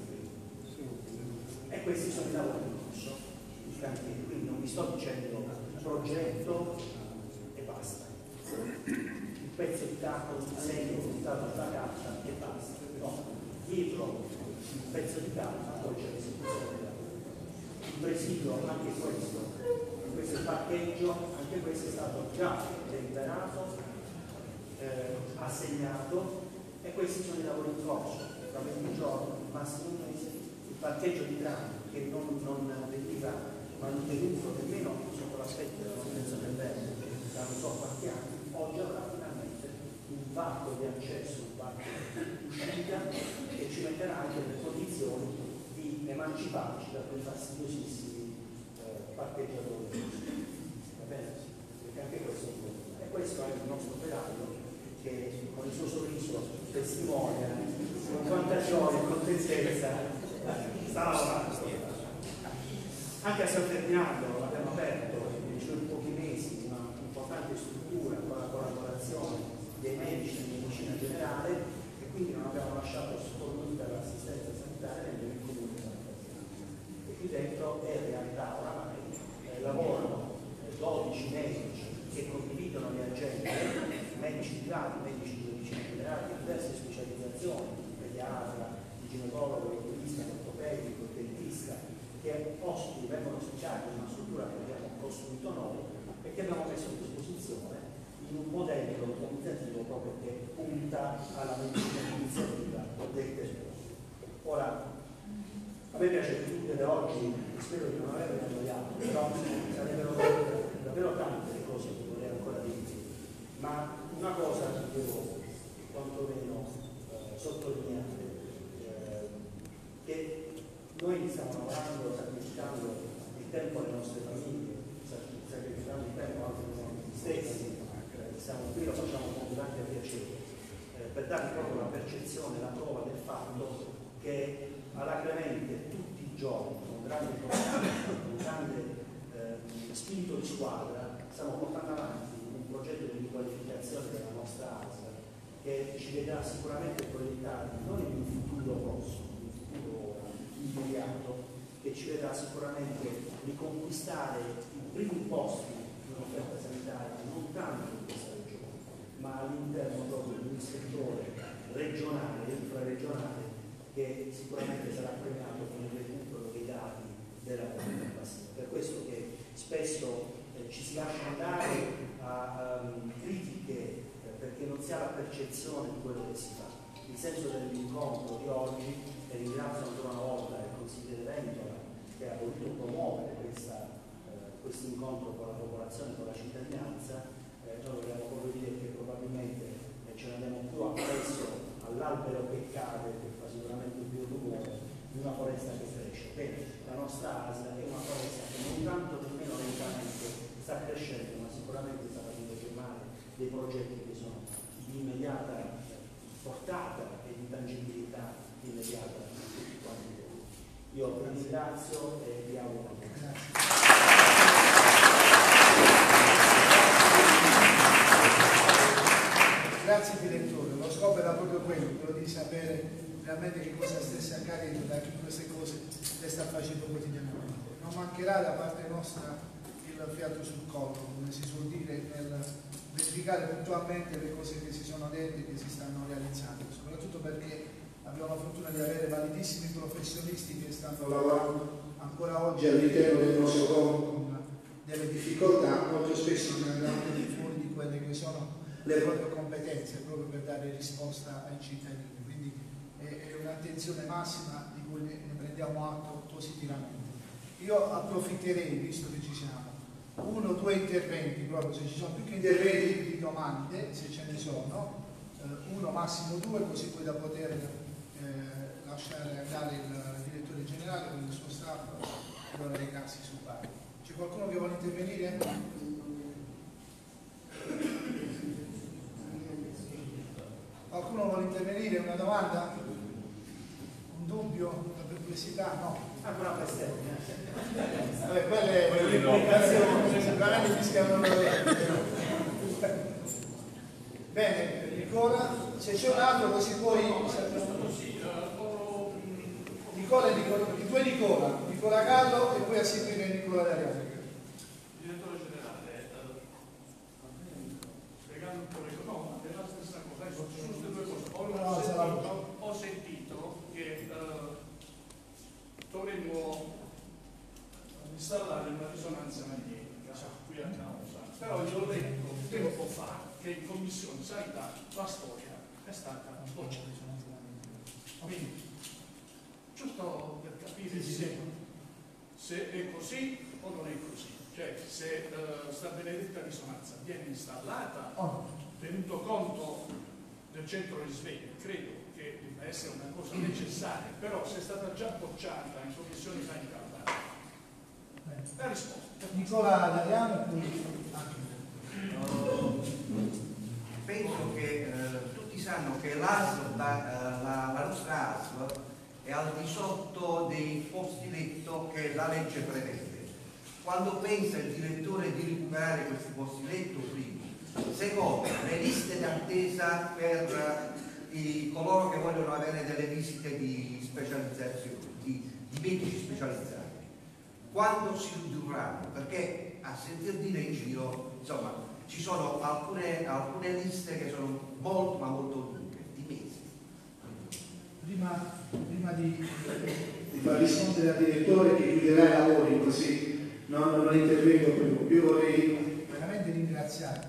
e questi sono i lavori in corso, i cantieri, quindi non vi sto dicendo progetto e basta, il pezzo di carta, un disegno portato alla carta e basta, no, dietro il pezzo di carta poi c'è l'esecuzione del lavoro. Il presidio, anche questo è il parcheggio, anche questo è stato già deliberato, assegnato, e questi sono i lavori in corso. Tra 20 giorni, massimo un mese, il parcheggio di Trani, che non veniva mantenuto nemmeno sotto l'aspetto della manutenzione del verde da non so quanti anni, oggi avrà finalmente un varco di accesso, un varco di uscita, che ci metterà anche nelle condizioni di emanciparci da quei fastidiosissimi parcheggiatori. Va bene? Perché anche questo è importante. E questo è il nostro operaio che con il suo sorriso testimonia con quanta gioia e contentezza sta lavorando. Anche a San Ferdinando abbiamo aperto in pochi mesi una importante struttura con la collaborazione dei medici di medicina generale, e quindi non abbiamo lasciato sfornita l'assistenza sanitaria nel comune. E qui dentro è in realtà oramai lavorano 12 medici che condividono le agende, medici privati, medici di medicina generale di diverse specializzazioni, pediatra, ginecologo, oculista, ortopedico, dentista, che vengono ospitati in una struttura che abbiamo costruito noi e che abbiamo messo a disposizione in un modello organizzativo proprio che punta alla medicina iniziativa del territorio. Ora, a me piace discutere oggi, spero di non avermi annoiato, però sarebbero davvero tante le cose che vorrei ancora dire, ma una cosa devo quantomeno sottolineare, che noi stiamo lavorando, sacrificando il tempo alle nostre famiglie, sacrificando il tempo anche a noi stessi, siamo qui, lo facciamo con grande piacere, per darvi proprio la percezione, la prova del fatto che alacremente tutti i giorni, con grande costanza, con grande spirito di squadra, stiamo portando avanti un progetto di riqualificazione della nostra ASL che ci vedrà sicuramente proiettati non in un futuro prossimo, in un futuro immediato, che ci vedrà sicuramente riconquistare i primi posti di un'offerta sanitaria non tanto in questa regione, ma all'interno proprio di un settore regionale e infraregionale che sicuramente sarà premiato con il recupero dei dati della comunità passiva. Per questo che spesso ci si lascia andare a critiche perché non si ha la percezione di quello che si fa. Il senso dell'incontro di oggi, e ringrazio ancora una volta il consigliere Ventola che ha voluto promuovere questo incontro con la popolazione, con la cittadinanza, noi vogliamo proprio dire che probabilmente ce ne andiamo più appresso all'albero che cade, che fa sicuramente più rumore, di una foresta che cresce. Bene, la nostra ASL è una foresta che non tanto nemmeno lentamente sta crescendo, ma sicuramente sta facendo firmare dei progetti che sono di immediata portata e di tangibilità immediata a tutti quanti voi. Io vi ringrazio e vi auguro buon lavoro. Grazie direttore, lo scopo era proprio quello di sapere realmente che cosa stesse accadendo, da chi queste cose le sta facendo quotidianamente. Non mancherà da parte nostra il fiato sul collo, come si suol dire, nel verificare puntualmente le cose che si sono dette e che si stanno realizzando, soprattutto perché abbiamo la fortuna di avere validissimi professionisti che stanno lavorando ancora oggi all'interno del nostro comune con delle difficoltà, molto spesso non andranno fuori di quelle che sono le proprie competenze, proprio per dare risposta ai cittadini. Quindi è un'attenzione massima di cui ne prendiamo atto positivamente. Io approfitterei, visto che ci siamo, 1 o 2 interventi, proprio se ci sono più che interventi di domande, se ce ne sono, 1 massimo 2, così poi da poter lasciare andare il direttore generale con il suo staff e loro recarsi sul bar. C'è qualcuno che vuole intervenire? Qualcuno vuole intervenire? Una domanda? Un dubbio? Una perplessità? No. Ancora una bestemmia. Vabbè, quelle implicazioni sicuramente fischiano loro dentro. Bene, Nicola, se c'è un altro così poi Nicola e i due Nicola Gallo e poi a seguire Nicola D'Ariano. Direttore generale, spiegando un po' è la stessa cosa, sono queste due cose. Ho sentito che dovremmo installare una risonanza magnetica qui a causa, però io ho detto tempo fa che in commissione sanità la storia è stata bocciata. Quindi, giusto per capire se è così o non è così, cioè se sta benedetta risonanza viene installata, tenuto conto del centro risveglio, credo che debba essere una cosa necessaria, però se è stata già bocciata in commissione sanità, la risposta. Nicola D'Ariano e poi penso che tutti sanno che l'ASL, la nostra ASL è al di sotto dei posti letto che la legge prevede. Quando pensa il direttore di recuperare questi posti letto, primo. Secondo, le liste d'attesa per coloro che vogliono avere delle visite di specializzazione, di medici specializzati. Quando si ridurranno? Perché a sentir dire in giro, insomma, ci sono alcune liste che sono molto ma molto lunghe, di mesi. Prima di far rispondere al direttore che chiuderà i lavori, così non intervengo più, io vorrei veramente ringraziarvi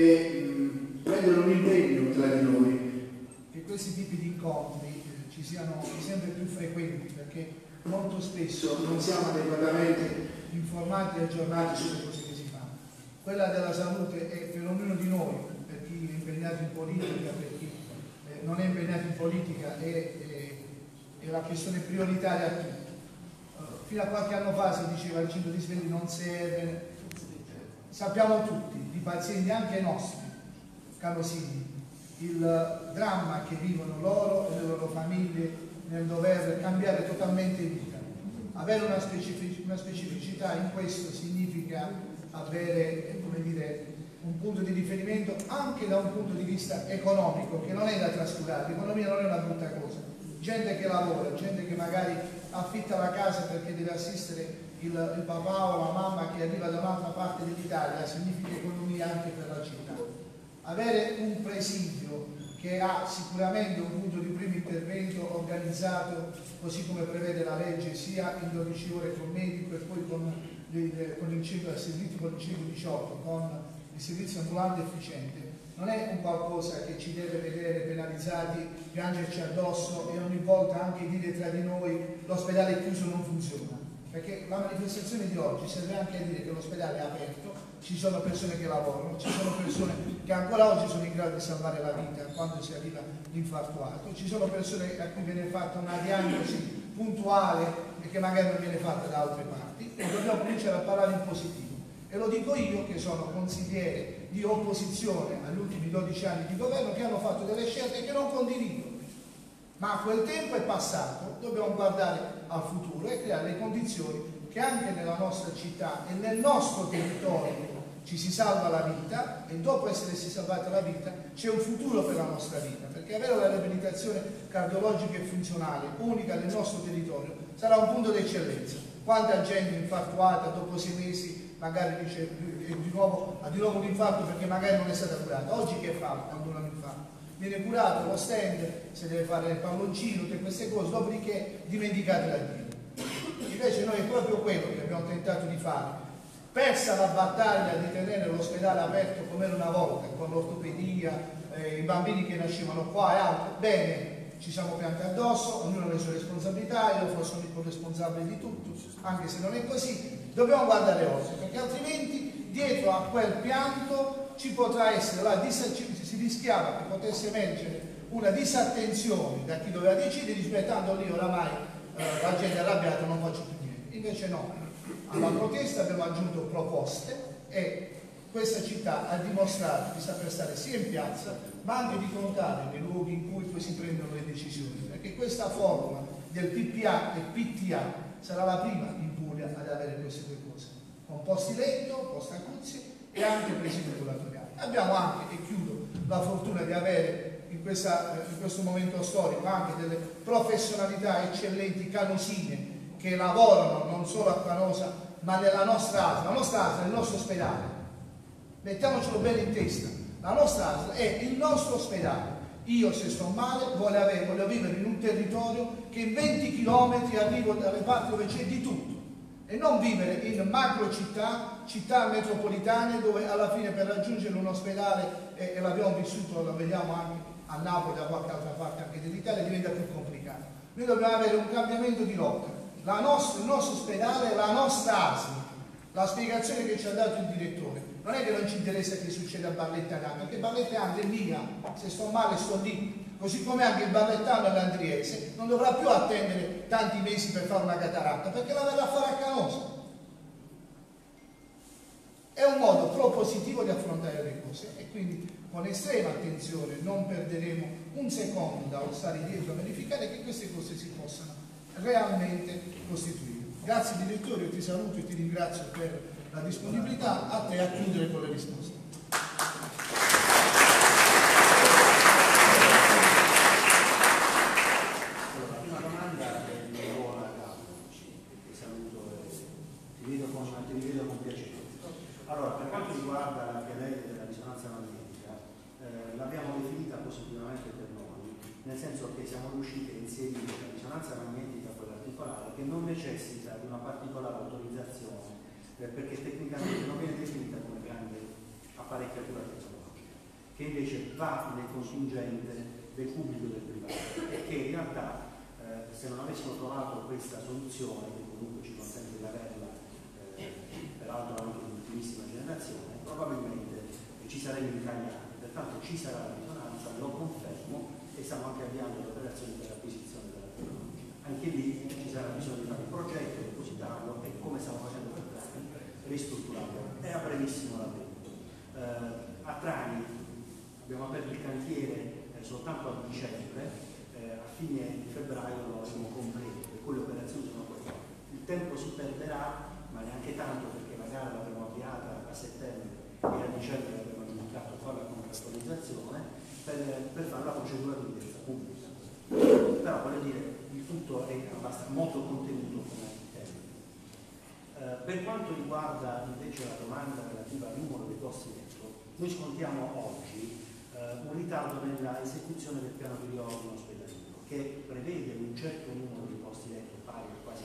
e prendere un impegno tra di noi che questi tipi di incontri ci siano sempre più frequenti, perché molto spesso non siamo adeguatamente informati e aggiornati sulle cose che si fanno. Quella della salute è per ognuno di noi, per chi è impegnato in politica, per chi non è impegnato in politica, è la questione prioritaria a tutti. Fino a qualche anno fa si diceva il centro di risveglio non serve, sappiamo tutti, i pazienti anche nostri, carosini, il dramma che vivono loro e le loro famiglie nel dover cambiare totalmente vita. Avere una specificità in questo significa avere, come dire, un punto di riferimento anche da un punto di vista economico, che non è da trascurare. L'economia non è una brutta cosa. Gente che lavora, gente che magari affitta la casa perché deve assistere il papà o la mamma che arriva da un'altra parte dell'Italia, significa economia anche per la città. Avere un presidio che ha sicuramente un punto di primo intervento organizzato così come prevede la legge, sia in 12 ore con medico e poi con il centro del servizio, con il 118, con il servizio ambulante efficiente, non è un qualcosa che ci deve vedere penalizzati, piangerci addosso e ogni volta anche dire tra di noi l'ospedale è chiuso, non funziona. Perché la manifestazione di oggi serve anche a dire che l'ospedale è aperto, ci sono persone che lavorano, ci sono persone che ancora oggi sono in grado di salvare la vita quando si arriva infartuato, ci sono persone a cui viene fatta una diagnosi puntuale e che magari non viene fatta da altre parti, e dobbiamo cominciare a parlare in positivo. E lo dico io che sono consigliere di opposizione agli ultimi 12 anni di governo, che hanno fatto delle scelte che non condivido. Ma quel tempo è passato, dobbiamo guardare al futuro e creare le condizioni che anche nella nostra città e nel nostro territorio ci si salva la vita, e dopo essersi salvata la vita c'è un futuro per la nostra vita, perché avere la riabilitazione cardiologica e funzionale unica nel nostro territorio sarà un punto di eccellenza. Quanta gente infartuata dopo 6 mesi magari dice ha di nuovo un infarto perché magari non è stata curata. Oggi che fa quando uno ha un infarto? Viene curato, lo stent, si deve fare il palloncino, tutte queste cose, dopodiché dimenticate da Dio. Invece noi è proprio quello che abbiamo tentato di fare. Persa la battaglia di tenere l'ospedale aperto come era una volta, con l'ortopedia, i bambini che nascevano qua e altro, bene, ci siamo pianti addosso, ognuno ha le sue responsabilità, io sono il responsabile di tutto, anche se non è così, dobbiamo guardare oltre, perché altrimenti dietro a quel pianto ci potrà essere si rischiava che potesse emergere una disattenzione da chi doveva decidere, rispettando lì oramai la gente è arrabbiata, non faccio più niente. Invece no, alla protesta abbiamo aggiunto proposte e questa città ha dimostrato di saper stare sia in piazza ma anche di contare nei luoghi in cui poi si prendono le decisioni, perché questa formula del PPA e PTA sarà la prima in Puglia ad avere queste due cose, con posti letto, posti acuzzi e anche presidi ambulatoriali. Abbiamo anche, e chiudo, la fortuna di avere in questo momento storico anche delle professionalità eccellenti canosine che lavorano non solo a Canosa ma nella nostra ASL. La nostra ASL è il nostro ospedale, mettiamocelo bene in testa, la nostra ASL è il nostro ospedale. Io se sto male voglio vivere in un territorio che in 20 km arrivo dalle parti dove c'è di tutto e non vivere in macro città metropolitane dove alla fine per raggiungere un ospedale, e l'abbiamo vissuto, lo vediamo anche a Napoli, da qualche altra parte anche dell'Italia, diventa più complicato. Noi dobbiamo avere un cambiamento di rotta. Il nostro ospedale è la nostra ASL. La spiegazione che ci ha dato il direttore non è che non ci interessa che succeda a Barlettano, perché Barlettano è mia, se sto male sto lì, così come anche il barlettano e l'andriese non dovrà più attendere tanti mesi per fare una cataratta, perché la verrà a fare a Canosa. È un modo propositivo di affrontare le cose e quindi con estrema attenzione non perderemo un secondo da stare dietro a verificare che queste cose si possano realmente costituire. Grazie direttore, io ti saluto e ti ringrazio per la disponibilità, a te a chiudere con le risposte. Allora, la prima domanda è di Nicola Capo, ti saluto e ti rivedo con piacere. Allora, per quanto riguarda la chiarezza della risonanza magnetica, l'abbiamo definita positivamente per noi, nel senso che siamo riusciti a inserire la risonanza magnetica quell'articolare che non necessita di una particolare autorizzazione, perché tecnicamente non viene definita come grande apparecchiatura tecnologica, che invece va nel contingente del pubblico e del privato e che in realtà se non avessimo trovato questa soluzione, che comunque ci consente di averla, peraltro anche di ultimissima generazione, probabilmente ci saremmo incagliati. Pertanto ci sarà la risonanza, lo confermo, e stiamo anche avviando le operazioni per l'acquisizione della tecnologia. Anche lì ci sarà bisogno di fare il progetto, depositarlo e, come stiamo facendo per Trani, ristrutturarlo. È a brevissimo l'avvento. A Trani abbiamo aperto il cantiere soltanto a dicembre, a fine febbraio lo avremo completo e quelle operazioni sono quelle. Il tempo si perderà, ma neanche tanto, perché la gara l'abbiamo avviata a settembre e a dicembre abbiamo iniziato a fare la contrattualizzazione per fare la procedura di udienza pubblica. Però voglio dire, il tutto è abbastanza molto contenuto come termine. Per quanto riguarda invece la domanda relativa al numero dei posti letto, noi scontiamo oggi un ritardo nella esecuzione del piano di riordino ospedaliero, che prevede un certo numero di posti letto pari a quasi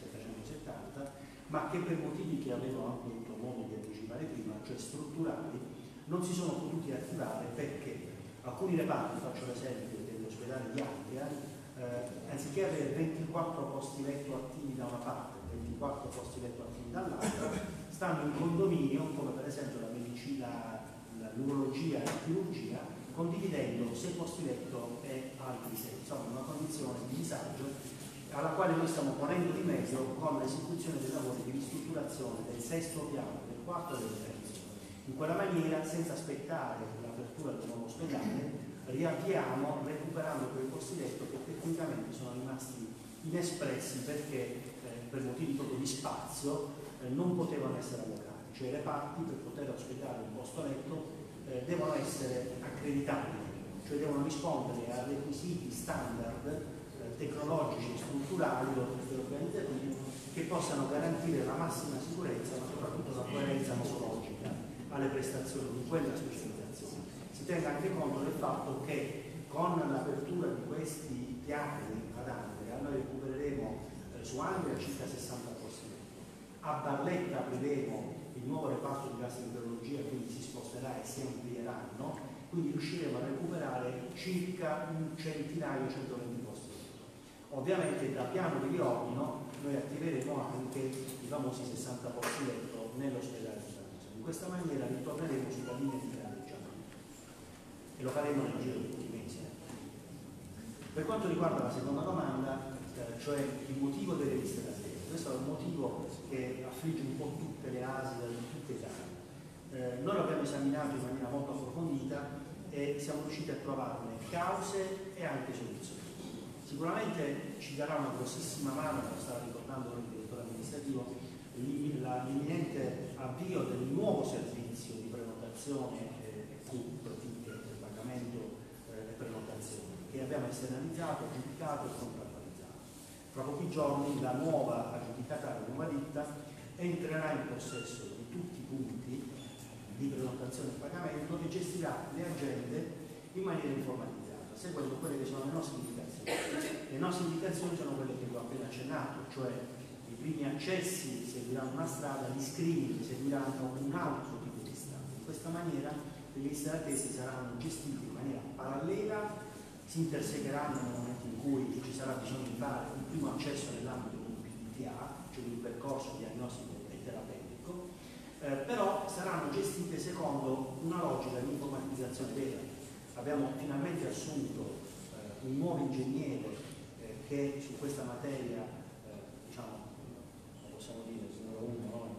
770, ma che per motivi che avevo anche avuto modo di anticipare prima, cioè strutturali, non si sono potuti attivare perché alcuni reparti, faccio l'esempio degli ospedali di Andria, anziché avere 24 posti letto attivi da una parte, 24 posti letto attivi dall'altra, stanno in condominio, come per esempio la medicina, l'urologia e la chirurgia, condividendo 6 posti letto e altri 6, insomma una condizione di disagio alla quale noi stiamo ponendo rimedio con l'esecuzione dei lavori di ristrutturazione del 6° piano, del 4° e del 3°. In quella maniera, senza aspettare l'apertura del nuovo ospedale, riavviamo recuperando quei posti letto che praticamente sono rimasti inespressi perché per motivi proprio di spazio non potevano essere allocati, cioè le parti per poter ospitare un posto letto devono essere accreditabili, cioè devono rispondere a requisiti standard tecnologici e strutturali e organizzativi che possano garantire la massima sicurezza ma soprattutto la coerenza nosologica alle prestazioni di quella specializzazione. Si tenga anche conto del fatto che con l'apertura di questi piani ad Andria noi recupereremo su Andria circa 60 posti letto. A Barletta apriremo il nuovo reparto di gastroenterologia, quindi si sposterà e si amplieranno, quindi riusciremo a recuperare circa un centinaio, 120 posti letto. Ovviamente da piano di riordino noi attiveremo anche i famosi 60 posti letto nell'ospedale di Treviso. In questa maniera ritorneremo sulla linea di pianeggiamento e lo faremo nel giro di pochi mesi. Per quanto riguarda la seconda domanda, cioè il motivo delle liste d'attesa, questo è un motivo che affligge un po' tutte le ASL di tutta Italia. Noi l'abbiamo esaminato in maniera molto approfondita e siamo riusciti a trovarne cause e anche soluzioni. Sicuramente ci darà una grossissima mano, come stava ricordando il direttore amministrativo, l'imminente avvio del nuovo servizio di prenotazione ticket, pagamento e prenotazione che abbiamo esternalizzato, aggiudicato e contrattualizzato. Fra pochi giorni la nuova aggiudicataria, la nuova ditta, entrerà in possesso di tutti i punti di prenotazione e pagamento e gestirà le agende in maniera informatizzata, seguendo quelle che sono le nostre indicazioni. Le nostre indicazioni sono quelle che vi ho appena accennato, cioè i primi accessi seguiranno una strada, gli screening seguiranno un altro tipo di strada. In questa maniera le liste d'attesa saranno gestite in maniera parallela, si intersegheranno nel momento in cui ci sarà bisogno di fare un primo accesso nell'ambito di un PDTA, cioè di un percorso diagnostico e terapeutico, però saranno gestite secondo una logica di informatizzazione vera. Abbiamo finalmente assunto un nuovo ingegnere che su questa materia, diciamo, possiamo dire, numero uno,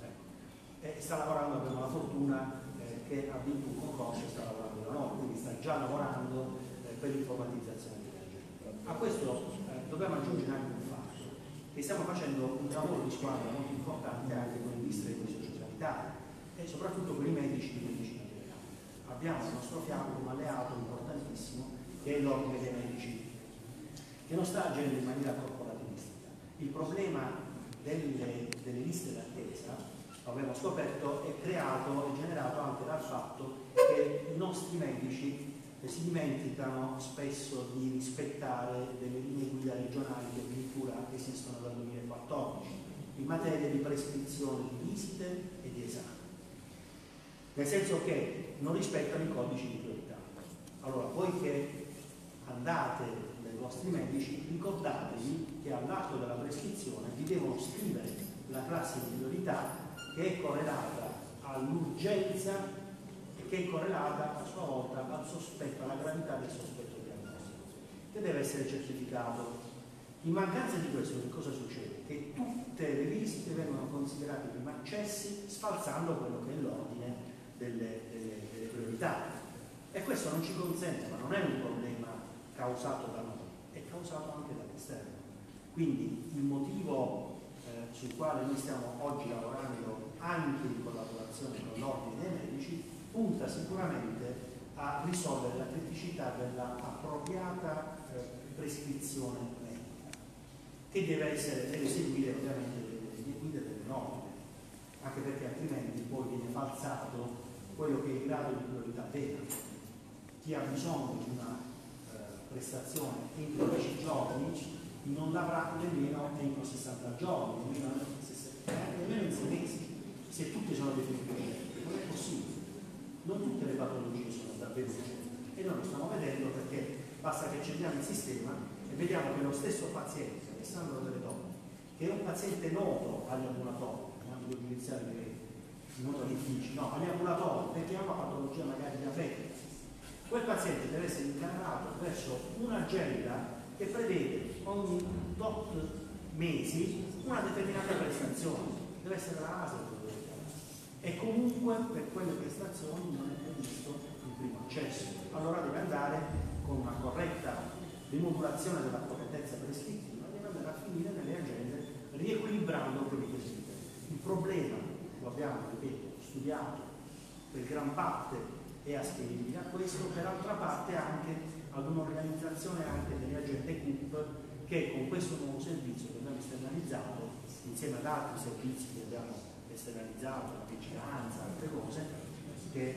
sta lavorando, abbiamo la fortuna che ha vinto un concorso e sta lavorando da noi, quindi sta già lavorando per l'informatizzazione delle agende. A questo dobbiamo aggiungere anche un fatto, che stiamo facendo un lavoro di squadra molto importante anche con i distretti sociosanitari e soprattutto con i medici di medicina generale. Abbiamo al nostro fianco un alleato importantissimo che è l'ordine dei medici, che non sta agendo in maniera corporativistica. Il problema delle liste d'attesa, abbiamo scoperto, è creato e generato anche dal fatto che i nostri medici si dimenticano spesso di rispettare delle linee guida regionali che addirittura esistono dal 2014 in materia di prescrizione di visite e di esami, nel senso che non rispettano i codici di priorità. Allora, voi che andate dai vostri medici, ricordatevi che all'atto della prescrizione vi devono scrivere la classe di priorità che è correlata all'urgenza e che è correlata a sua volta al sospetto, alla gravità del sospetto diagnostico, che deve essere certificato. In mancanza di questo, che cosa succede? Che tutte le visite vengono considerate prima accessi, sfalsando quello che è l'ordine delle priorità. E questo non ci consente, ma non è un problema causato da noi, è causato anche dall'esterno. Quindi il motivo sul quale noi stiamo oggi lavorando anche in collaborazione con l'ordine dei medici punta sicuramente a risolvere la criticità della appropriata prescrizione medica, che deve seguire ovviamente le guide delle norme, anche perché altrimenti poi viene falsato quello che è il grado di priorità vera. Chi ha bisogno di una prestazione entro 10 giorni non l'avrà nemmeno entro 60 giorni, nemmeno in 6 mesi, se tutte sono definite urgenti. Non è possibile. Non tutte le patologie sono davvero urgenti e noi lo stiamo vedendo perché basta che accendiamo il sistema e vediamo che lo stesso paziente, Alessandro Delle Donne, che è un paziente noto agli ambulatori, in ambito giudiziario noto agli uffici, no, agli ambulatori, perché ha una patologia magari diabetica. Quel paziente deve essere incanalato verso un'agenda che prevede ogni tot mesi una determinata prestazione, deve essere la ASL e comunque per quelle prestazioni non è previsto il primo accesso. Allora deve andare con una corretta rimodulazione della competenza prescrittiva deve andare a finire nelle agende riequilibrando quelli che si intende. Il problema, lo abbiamo, ripeto, studiato per gran parte è ascrivibile a questo, per altra parte anche ad un'organizzazione anche delle agende CUP che con questo nuovo servizio che abbiamo esternalizzato, insieme ad altri servizi che abbiamo esternalizzato, la vigilanza, altre cose, che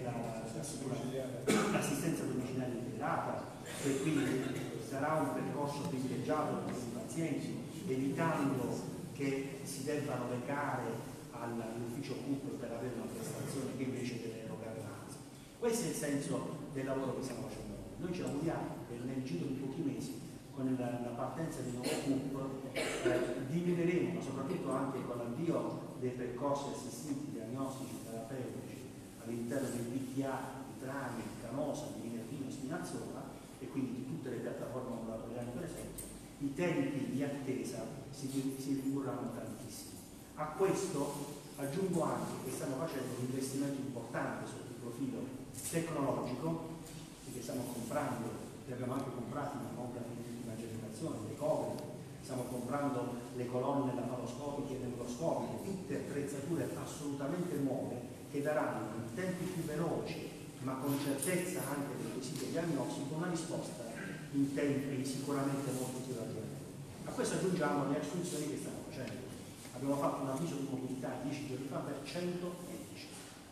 l'assistenza domiciliare integrata, che quindi sarà un percorso privilegiato per i pazienti, evitando che si debbano recare all'ufficio CUP per avere una prestazione che invece deve erogare l'ANSA. Questo è il senso del lavoro che stiamo facendo noi. Noi ci auguriamo che nel giro di pochi mesi, con la partenza di nuovo CUP, diminuiremo, ma soprattutto anche con l'avvio dei percorsi assistiti diagnostici terapeutici all'interno del PTA, di Trani, di Canosa, di Minervino, Spinazzola e quindi di tutte le piattaforme ambulatoriali presenti, i tempi di attesa si ridurranno tantissimo. A questo aggiungo anche che stiamo facendo un investimento importante sotto il profilo tecnologico, che stiamo comprando, che abbiamo anche comprato una compra di ultima generazione, le copie, stiamo comprando le colonne laparoscopiche e neuroscopiche, tutte attrezzature assolutamente nuove che daranno in tempi più veloci, ma con certezza anche del quesito diagnostico, una risposta in tempi sicuramente molto più ragionevoli. A questo aggiungiamo le assunzioni che stiamo facendo. Abbiamo fatto un avviso di mobilità 10 giorni fa per 100 medici,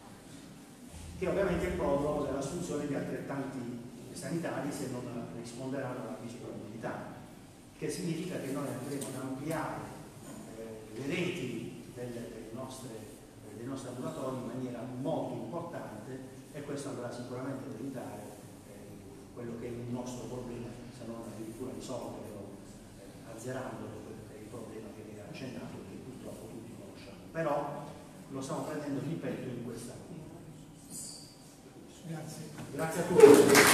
che ovviamente è il prodromo dell'assunzione di altrettanti sanitari se non risponderanno all'avviso di mobilità, che significa che noi andremo ad ampliare le reti dei nostri ambulatori in maniera molto importante, e questo andrà sicuramente ad evitare quello che è il nostro problema, se non addirittura risolverlo, azzerandolo, è il problema che viene accennato e che purtroppo tutti conosciamo. Però lo stiamo prendendo, ripeto, in questa. Grazie. Grazie a tutti.